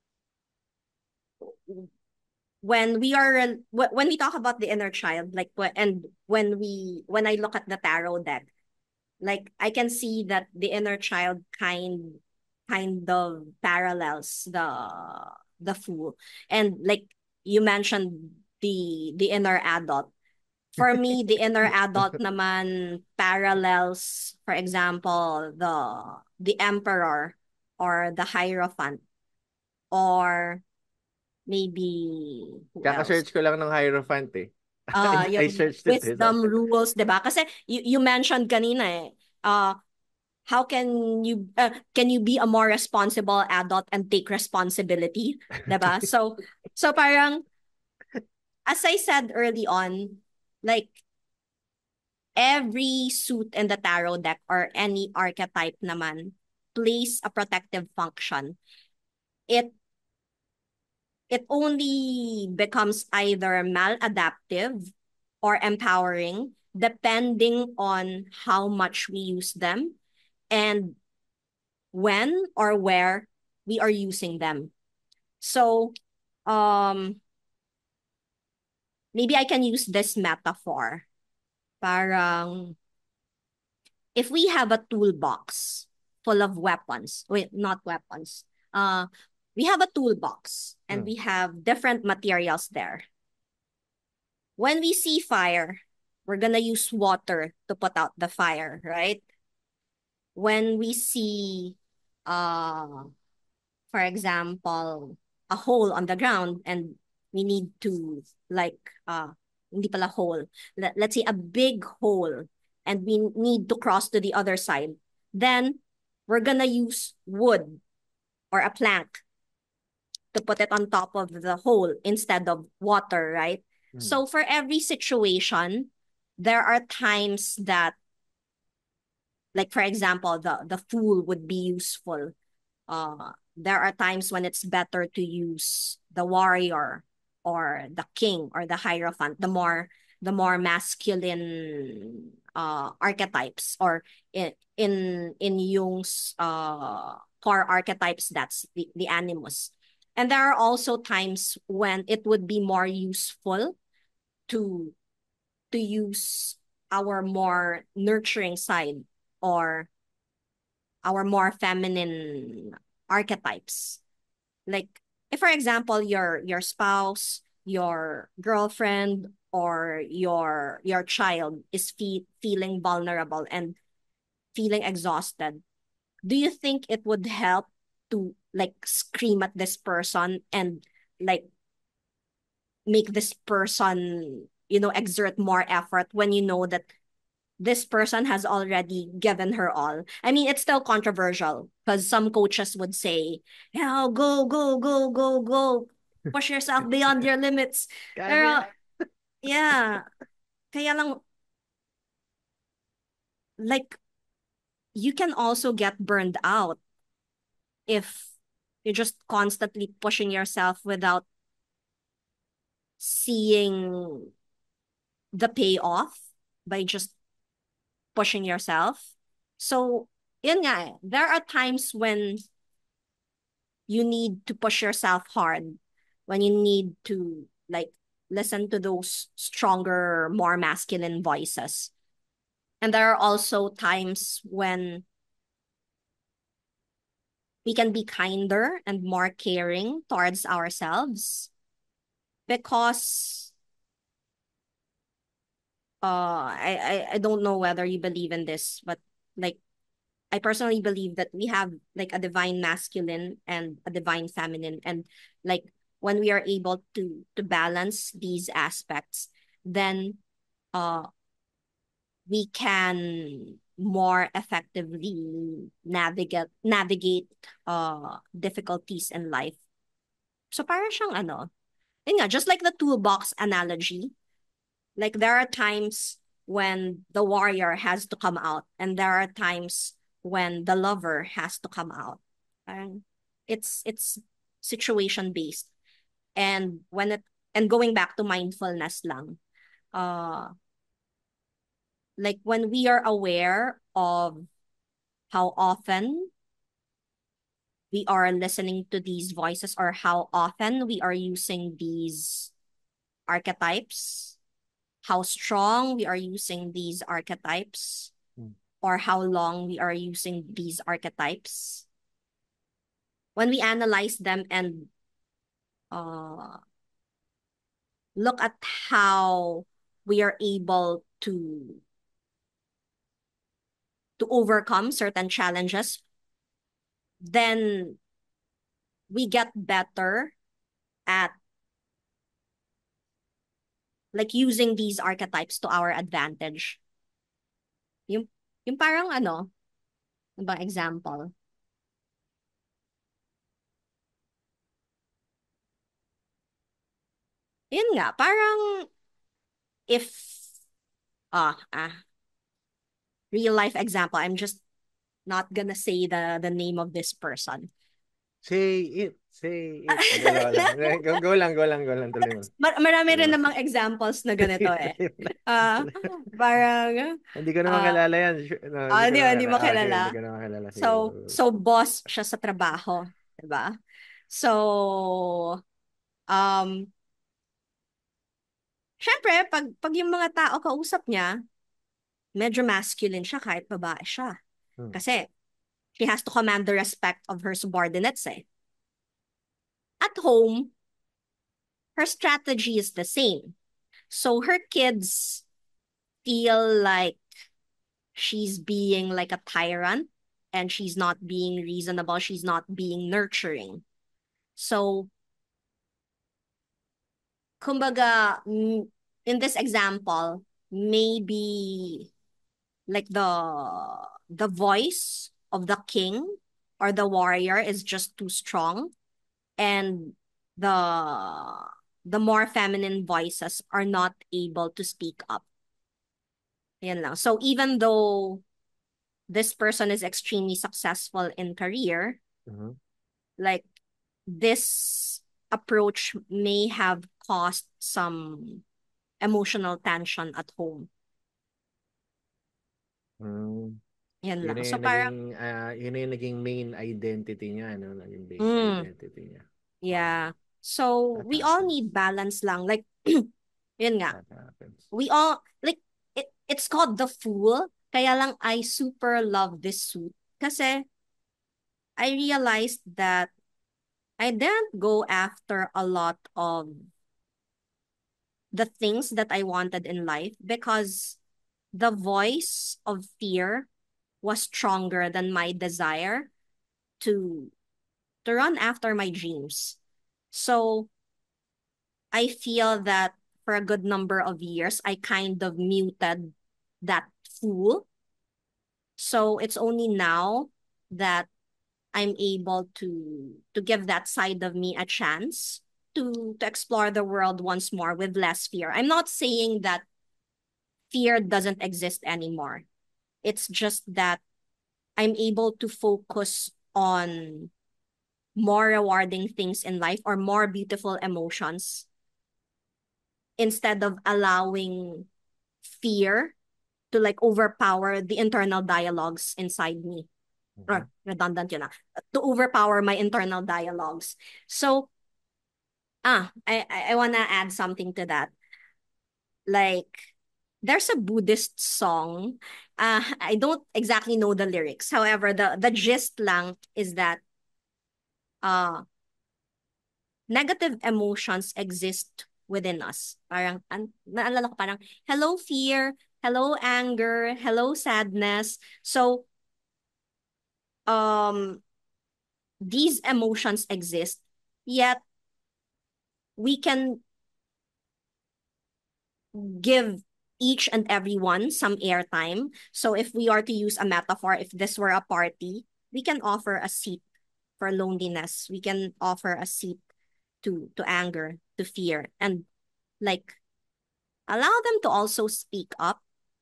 when we are when we talk about the inner child, like and when we when I look at the tarot deck, like I can see that the inner child kind kind of parallels the the fool. And like you mentioned the the inner adult. For me, the inner adult naman parallels, for example, the the emperor or the hierophant or maybe who else? Kaka-search ko lang ng Hierophant eh. Uh, I yung searched it eh. wisdom rules, 'di ba? Kasi you, you mentioned kanina eh, uh, how can you uh, can you be a more responsible adult and take responsibility, 'di ba? So so parang as I said early on, like every suit in the tarot deck or any archetype naman plays a protective function. It it only becomes either maladaptive or empowering depending on how much we use them and when or where we are using them. So, um, maybe I can use this metaphor. Parang, if we have a toolbox full of weapons, wait, not weapons, uh, we have a toolbox and Hmm. we have different materials there. When we see fire, we're gonna use water to put out the fire, right? When we see, uh, for example, a hole on the ground and we need to like uh hindi pala hole. Let, let's say a big hole and we need to cross to the other side. Then we're gonna use wood or a plank to put it on top of the hole instead of water, right? Mm. So for every situation, there are times that, like for example, the the fool would be useful. Uh, there are times when it's better to use the warrior or the king or the hierophant, the more the more masculine uh archetypes, or in in in Jung's uh core archetypes, that's the, the animus. And there are also times when it would be more useful to to use our more nurturing side, or our more feminine archetypes. Like if for example your your spouse, your girlfriend, or your your child is fe- feeling vulnerable and feeling exhausted, do you think it would help to like scream at this person and like make this person, you know, exert more effort when you know that this person has already given her all? I mean, it's still controversial because some coaches would say, yeah, go, go, go, go, go. Push yourself beyond your limits. Kaya mo yan. Pero, yeah. Kaya lang, like, you can also get burned out if you're just constantly pushing yourself without seeing the payoff by just pushing yourself. So, yun nga eh. There are times when you need to push yourself hard, when you need to like listen to those stronger, more masculine voices. And there are also times when we can be kinder and more caring towards ourselves, because uh I, I I don't know whether you believe in this, but like I personally believe that we have like a divine masculine and a divine feminine, and like when we are able to to balance these aspects, then uh we can more effectively navigate navigate uh difficulties in life. So parang siyang ano, yun nga, just like the toolbox analogy, like there are times when the warrior has to come out, and there are times when the lover has to come out. Parang it's it's situation based. And when it and going back to mindfulness lang, uh like when we are aware of how often we are listening to these voices, or how often we are using these archetypes, how strong we are using these archetypes, Mm. or how long we are using these archetypes. When we analyze them and uh, look at how we are able to to overcome certain challenges, then we get better at like using these archetypes to our advantage. Yung, yung parang ano, ano bang example? Yun nga, parang if, ah, ah, real life example, I'm just not gonna say the the name of this person. Say it. Say it. Hindi, go lang. Go, go lang, go lang, go lang. Tuloy mo. Mar- marami Tuloy rin mo. namang examples na ganito eh. Tuloy mo. Ah, Tuloy mo. parang, Hindi ko naman ah, kilala yan. Sure. No, ah, hindi ko hindi, naman hindi kilala. mo Ah, sige, kilala. hindi ko naman kilala. Sige, go, So, go, go. so boss siya sa trabaho, 'di ba? So, um, syempre, pag, pag yung mga tao kausap niya, medyo masculine siya kahit babae siya. Hmm. Kasi, she has to command the respect of her subordinates eh. At home, her strategy is the same. So, her kids feel like she's being like a tyrant, and she's not being reasonable, she's not being nurturing. So, kumbaga, mm, in this example, maybe like the the voice of the king or the warrior is just too strong, and the the more feminine voices are not able to speak up. Yan lang. So even though this person is extremely successful in career, Mhm. like this approach may have caused some emotional tension at home. Hmm. Yan Yun lang. na So yung naging, parang, ah, yun na yung naging main identity niya, no? Naging base mm, identity niya. Wow, yeah. So that we all happens. need balance lang. Like, yun nga. That happens. We all, like, it, it's called The Fool. Kaya lang I super love this suit. Kasi I realized that I didn't go after a lot of the things that I wanted in life because the voice of fear was stronger than my desire to to run after my dreams. So I feel that for a good number of years, I kind of muted that fool. So it's only now that I'm able to to give that side of me a chance to to explore the world once more with less fear. I'm not saying that fear doesn't exist anymore. It's just that I'm able to focus on more rewarding things in life or more beautiful emotions instead of allowing fear to like overpower the internal dialogues inside me. Mhm. Or redundant yun na. To overpower my internal dialogues. So, ah, I, I, I wanna add something to that. Like, there's a Buddhist song. Uh, I don't exactly know the lyrics. However, the, the gist lang is that uh, negative emotions exist within us. Parang, an, naalala ko parang, hello fear, hello anger, hello sadness. So, um, these emotions exist, yet we can give each and every one some airtime. So if we are to use a metaphor, if this were a party, we can offer a seat for loneliness. We can offer a seat to to anger, to fear, and like allow them to also speak up.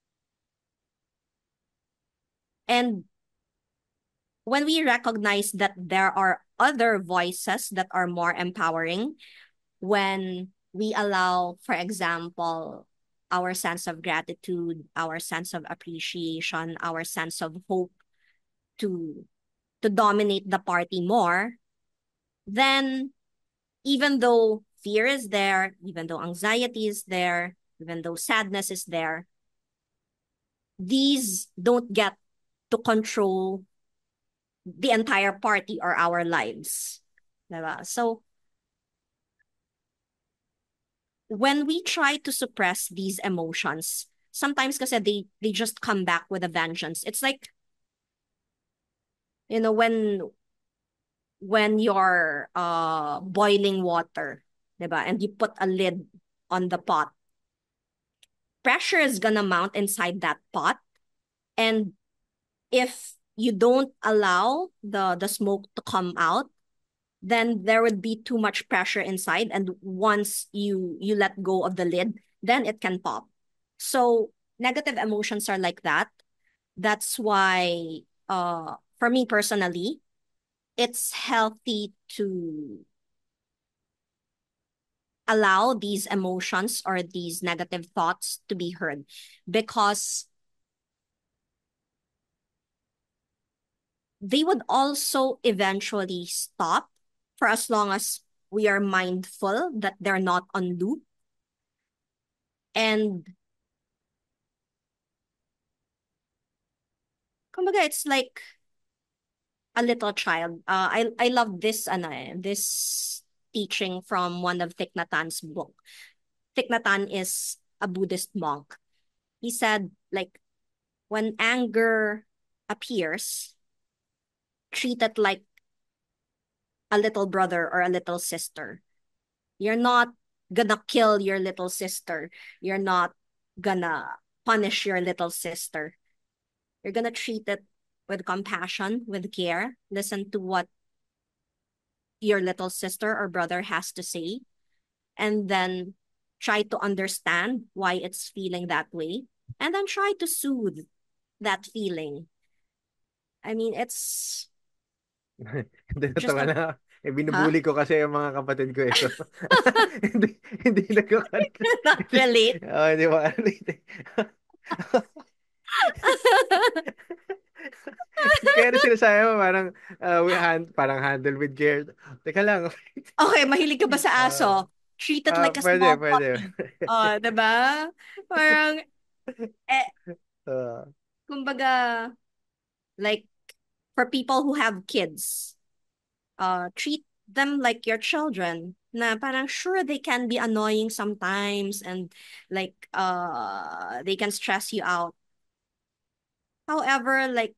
And when we recognize that there are other voices that are more empowering, when we allow, for example, our sense of gratitude, our sense of appreciation, our sense of hope to to dominate the party more, then even though fear is there, even though anxiety is there, even though sadness is there, these don't get to control the entire party or our lives. Diba? So when we try to suppress these emotions, sometimes kasi they they just come back with a vengeance. It's like, you know, when when you're uh boiling water, diba? And you put a lid on the pot, pressure is gonna mount inside that pot. And if you don't allow the the smoke to come out, then there would be too much pressure inside. And once you you let go of the lid, then it can pop. So negative emotions are like that. That's why uh for me personally, it's healthy to allow these emotions or these negative thoughts to be heard, because they would also eventually stop for as long as we are mindful that they're not on loop. And kumbaga, it's like a little child. Uh, I I love this ano eh, this teaching from one of Thich Nhat Hanh's book. Thich Nhat Hanh is a Buddhist monk. He said, like, when anger appears, treat it like a little brother or a little sister. You're not gonna kill your little sister. You're not gonna punish your little sister. You're gonna treat it with compassion, with care. Listen to what your little sister or brother has to say, and then try to understand why it's feeling that way, and then try to soothe that feeling. I mean, it's Hindi, just natawa a, na. Eh, huh? binubuli ko kasi yung mga kapatid ko eh. So, hindi, hindi nagkakarelate. Not Hindi, relate. oh, hindi makarelate eh. Kaya rin sinasabi mo, parang, uh, we hand, parang handle with care. Teka lang. Okay, mahilig ka ba sa uh, aso? Treat it uh, like a pwede, small pwede. puppy. Oh, 'di ba? Parang eh uh, kumbaga like for people who have kids, uh treat them like your children. Na parang sure they can be annoying sometimes and like uh they can stress you out. However, like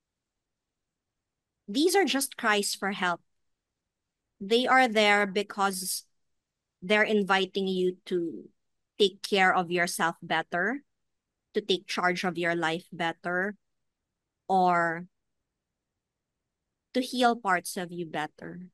these are just cries for help. They are there because they're inviting you to take care of yourself better, to take charge of your life better, or to heal parts of you better.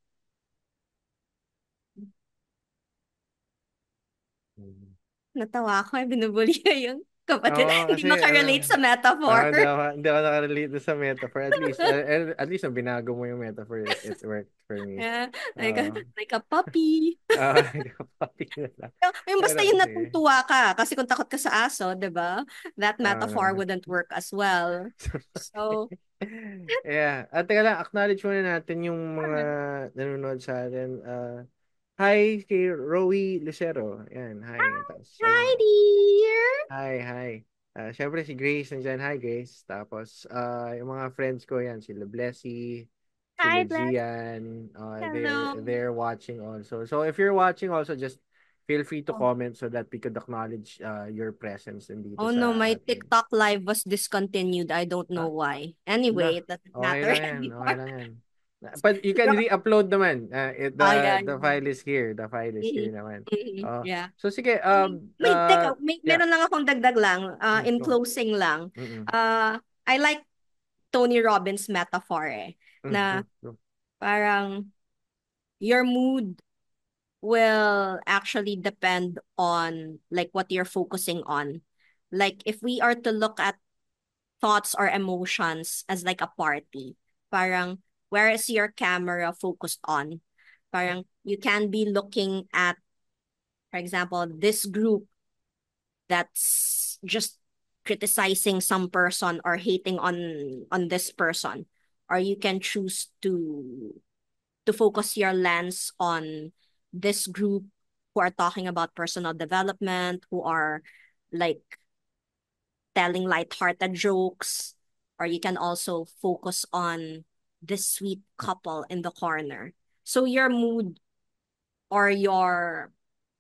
Natawa ako, eh, binubuli ko yung kapatid. Oo, Hindi kasi makarelate ano, sa metaphor. ah, hindi ako, hindi ako nakarelate doon sa metaphor. At least, uh, eh, at least, ang binago mo yung metaphor, it, it worked for me. Yeah, like a, Oo. like a puppy. Ah, hindi ko pa lang. Yung yung basta Pero, yung sige. natutuwa ka. Kasi kung takot ka sa aso, di ba? That Oo metaphor naman. wouldn't work as well. So, Yeah. At teka lang, acknowledge muna natin yung mga nanonood sa atin. Uh, hi kay Rowie Lucero. Yan, hi. Tapos sa hi mga dear! hi, hi. Ah, syempre si Grace nandiyan. Hi, Grace. Tapos, ah, yung mga friends ko yan, sila Blessy, sila Hi, Bless. Gian, uh, they're, Hello. they're watching also. So, if you're watching also, just feel free to Oh. comment so that we could acknowledge uh, your presence dito Oh no, sa my ating. TikTok live was discontinued. I don't know Ah, why. na, Anyway, it doesn't okay matter lang yan. Okay anymore. lang yan. But you can re-upload naman. Uh, it, Oh, the yeah, the yeah. file is here. The file is here Mhm, naman. mhm, Uh, yeah. so sige, Um, um wait, uh teka, may, yeah. meron lang akong dagdag lang, uh, Mm, in go. closing lang. Mm-mm. Uh, I like Tony Robbins' metaphor eh, Mm, na mm, go. parang your mood will actually depend on like what you're focusing on. Like if we are to look at thoughts or emotions as like a party, parang where is your camera focused on? Parang you can be looking at, for example, this group that's just criticizing some person or hating on on this person, or you can choose to to focus your lens on this group who are talking about personal development, who are like telling lighthearted jokes, or you can also focus on this sweet couple in the corner. So your mood or your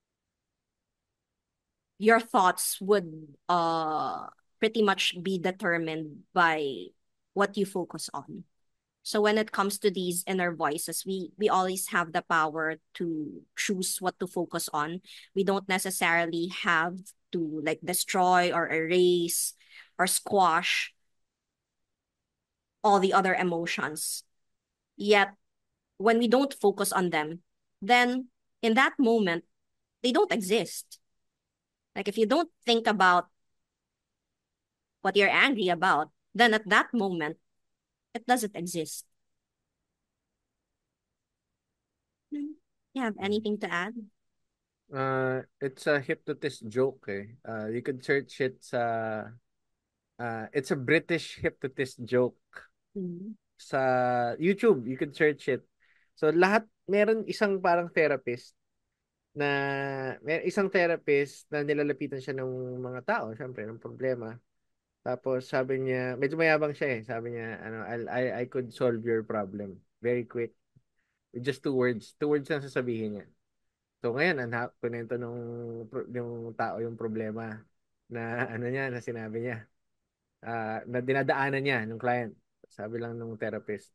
your thoughts would uh pretty much be determined by what you focus on. So when it comes to these inner voices, we we always have the power to choose what to focus on. We don't necessarily have to like destroy or erase or squash all the other emotions. Yet when we don't focus on them, then in that moment, they don't exist. Like if you don't think about what you're angry about, then at that moment, it doesn't exist. Hmm. You have Mm. anything to add? Uh, it's a hypnotist joke eh. Uh, you could search it sa uh, it's a British hypnotist joke Mm. sa YouTube. You could search it. So lahat meron isang parang therapist na may isang therapist na nilalapitan siya ng mga tao, syempre, ng problema. Tapos sabi niya, medyo mayabang siya eh. Sabi niya, ano, I'll, I I could solve your problem very quick with just two words. Two words lang sasabihin niya. So ngayon, ang ha- kunento nung pro- yung tao yung problema na ano niya, na sinabi niya, ah, na dinadaanan niya ng client. Sabi lang nung therapist,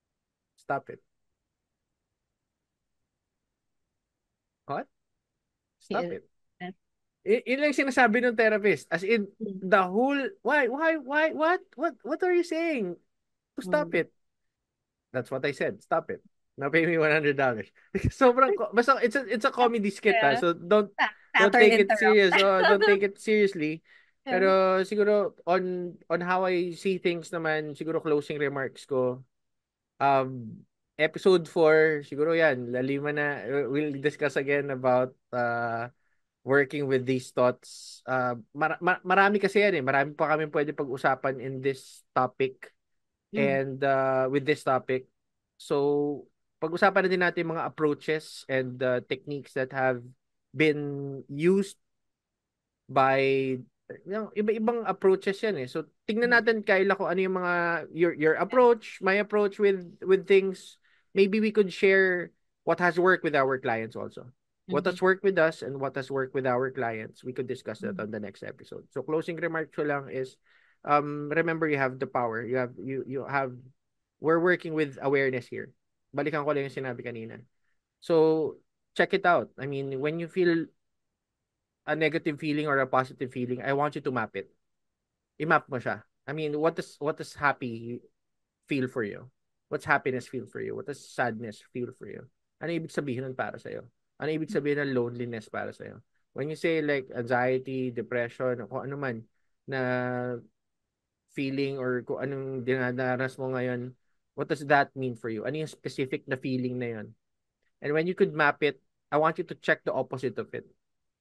stop it. What? Stop Yes. it. Y- yun lang sinasabi ng therapist. As in, Mm. the whole, why, why, why, what, what, what are you saying? To stop Mm. it. That's what I said. Stop it. Now pay me one hundred dollars. Sobrang, ko- basta it's a, it's a comedy skit ha. Yeah. So don't, Pa- don't pattern take it interrupt. serious. Oh, don't take it seriously. Yeah. Pero siguro on on how I see things naman, siguro closing remarks ko. Um, episode four, siguro yan, lalima na. We'll discuss again about uh working with these thoughts. Uh, mar- mar- marami kasi yan eh. Marami pa kami pwede pag-usapan in this topic Mm. and uh, with this topic. So, pag-usapan na din natin mga approaches and uh, techniques that have been used by yung iba-ibang approaches yan eh. So, tingnan Mm. natin Kyla kung ano yung mga your your approach, my approach with with things. Maybe we could share what has worked with our clients also. What Mhm. has worked with us and what has worked with our clients. We could discuss that Mhm. on the next episode. So, closing remarks ko lang is um remember you have the power. You have you you have we're working with awareness here. Balikan ko lang yung sinabi kanina. So, check it out. I mean, when you feel a negative feeling or a positive feeling, I want you to map it. I-map mo siya. I mean, what does what does happy feel for you? What's happiness feel for you? What does sadness feel for you? Ano ibig sabihin nun para sa'yo? Ano ibig sabihin ng loneliness para sa'yo? When you say like anxiety, depression, kung ano man na feeling or kung anong dinadaras mo ngayon, what does that mean for you? Ano yung specific na feeling na yun? And when you could map it, I want you to check the opposite of it.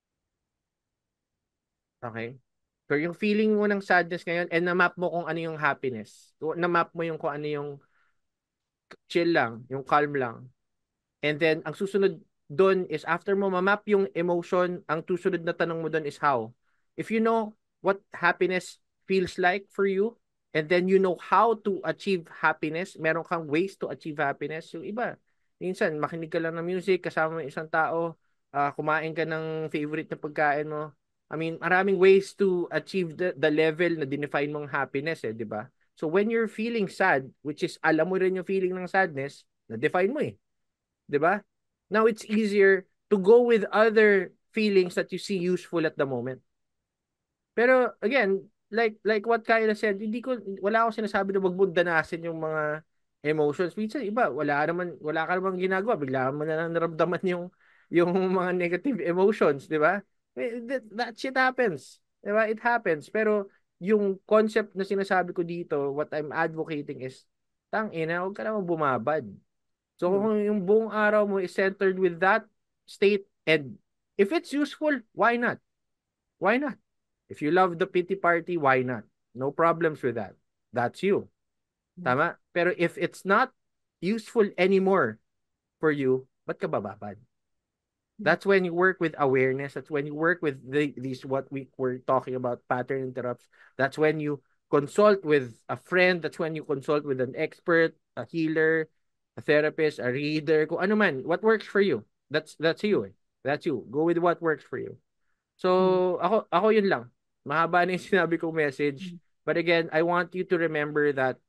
Okay? So yung feeling mo ng sadness ngayon and na-map mo kung ano yung happiness. Na-map mo yung kung ano yung chill lang, yung calm lang. And then ang susunod doon is after mo ma-map yung emotion, ang susunod na tanong mo doon is how. If you know what happiness feels like for you and then you know how to achieve happiness, meron kang ways to achieve happiness. Yung iba, minsan makinig ka lang ng music kasama mo yung isang tao, uh, kumain ka ng favorite na pagkain mo. I mean, maraming ways to achieve the, the level na dinefine mong happiness eh, di ba? So when you're feeling sad, which is alam mo rin yung feeling ng sadness, na-define mo eh. 'Di ba? Now it's easier to go with other feelings that you see useful at the moment. Pero again, like like what Kyla said, hindi ko wala akong sinasabi na wag mo danasin yung mga emotions. Minsan iba, wala naman wala ka namang ginagawa, bigla mo na lang naramdaman yung yung mga negative emotions, 'di ba? Eh, That, that shit happens. 'Di ba? It happens. Pero yung concept na sinasabi ko dito, what I'm advocating is tang ina, huwag ka naman bumabad. So Mm. kung yung buong araw mo is centered with that state and if it's useful, why not? Why not? If you love the pity party, why not? No problems with that. That's you. Mm. Tama? Pero if it's not useful anymore for you, ba't ka bababad? Mm. That's when you work with awareness. That's when you work with the, these what we were talking about pattern interrupts. That's when you consult with a friend. That's when you consult with an expert, a healer, a therapist, a reader, kung ano man. What works for you? That's that's you. Eh. That's you. Go with what works for you. Mm. So ako ako yun lang. Mahaba na yung sinabi kong message. Mm. But again, I want you to remember that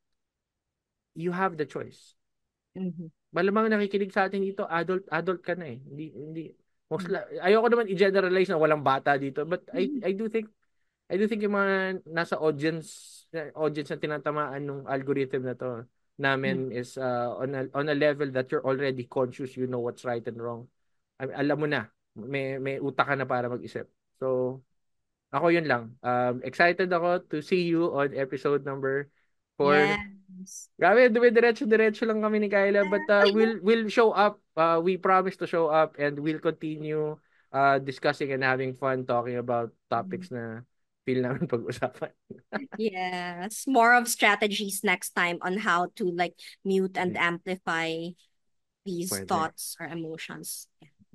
you have the choice. Mhm. Malamang nakikinig sa atin dito, adult adult ka na eh. Hindi hindi most Mm. la- ayoko naman i-generalize na walang bata dito, but I Mm. I do think I do think yung mga nasa audience audience na tinatamaan ng algorithm na to Mm. namin is uh, on a on a level that you're already conscious, you know what's right and wrong. I, alam mo na, may may utak ka na para mag-isip. So, ako yun lang. Um, excited ako to see you on episode number four. Yes. Grabe, dumidiretso-diretso lang kami ni Kyla. But uh, we'll, we'll show up. Uh, we promise to show up and we'll continue uh, discussing and having fun talking about topics na feel namin pag-usapan. Yes. More of strategies next time on how to like mute and Okay, amplify these pwede. thoughts or emotions.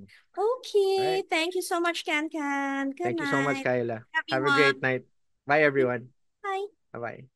Okay. Alright. Thank you so much, Can Can. Good Thank you so much, night, Kyla. Have a great everyone. night. Bye, everyone. Bye. Bye-bye.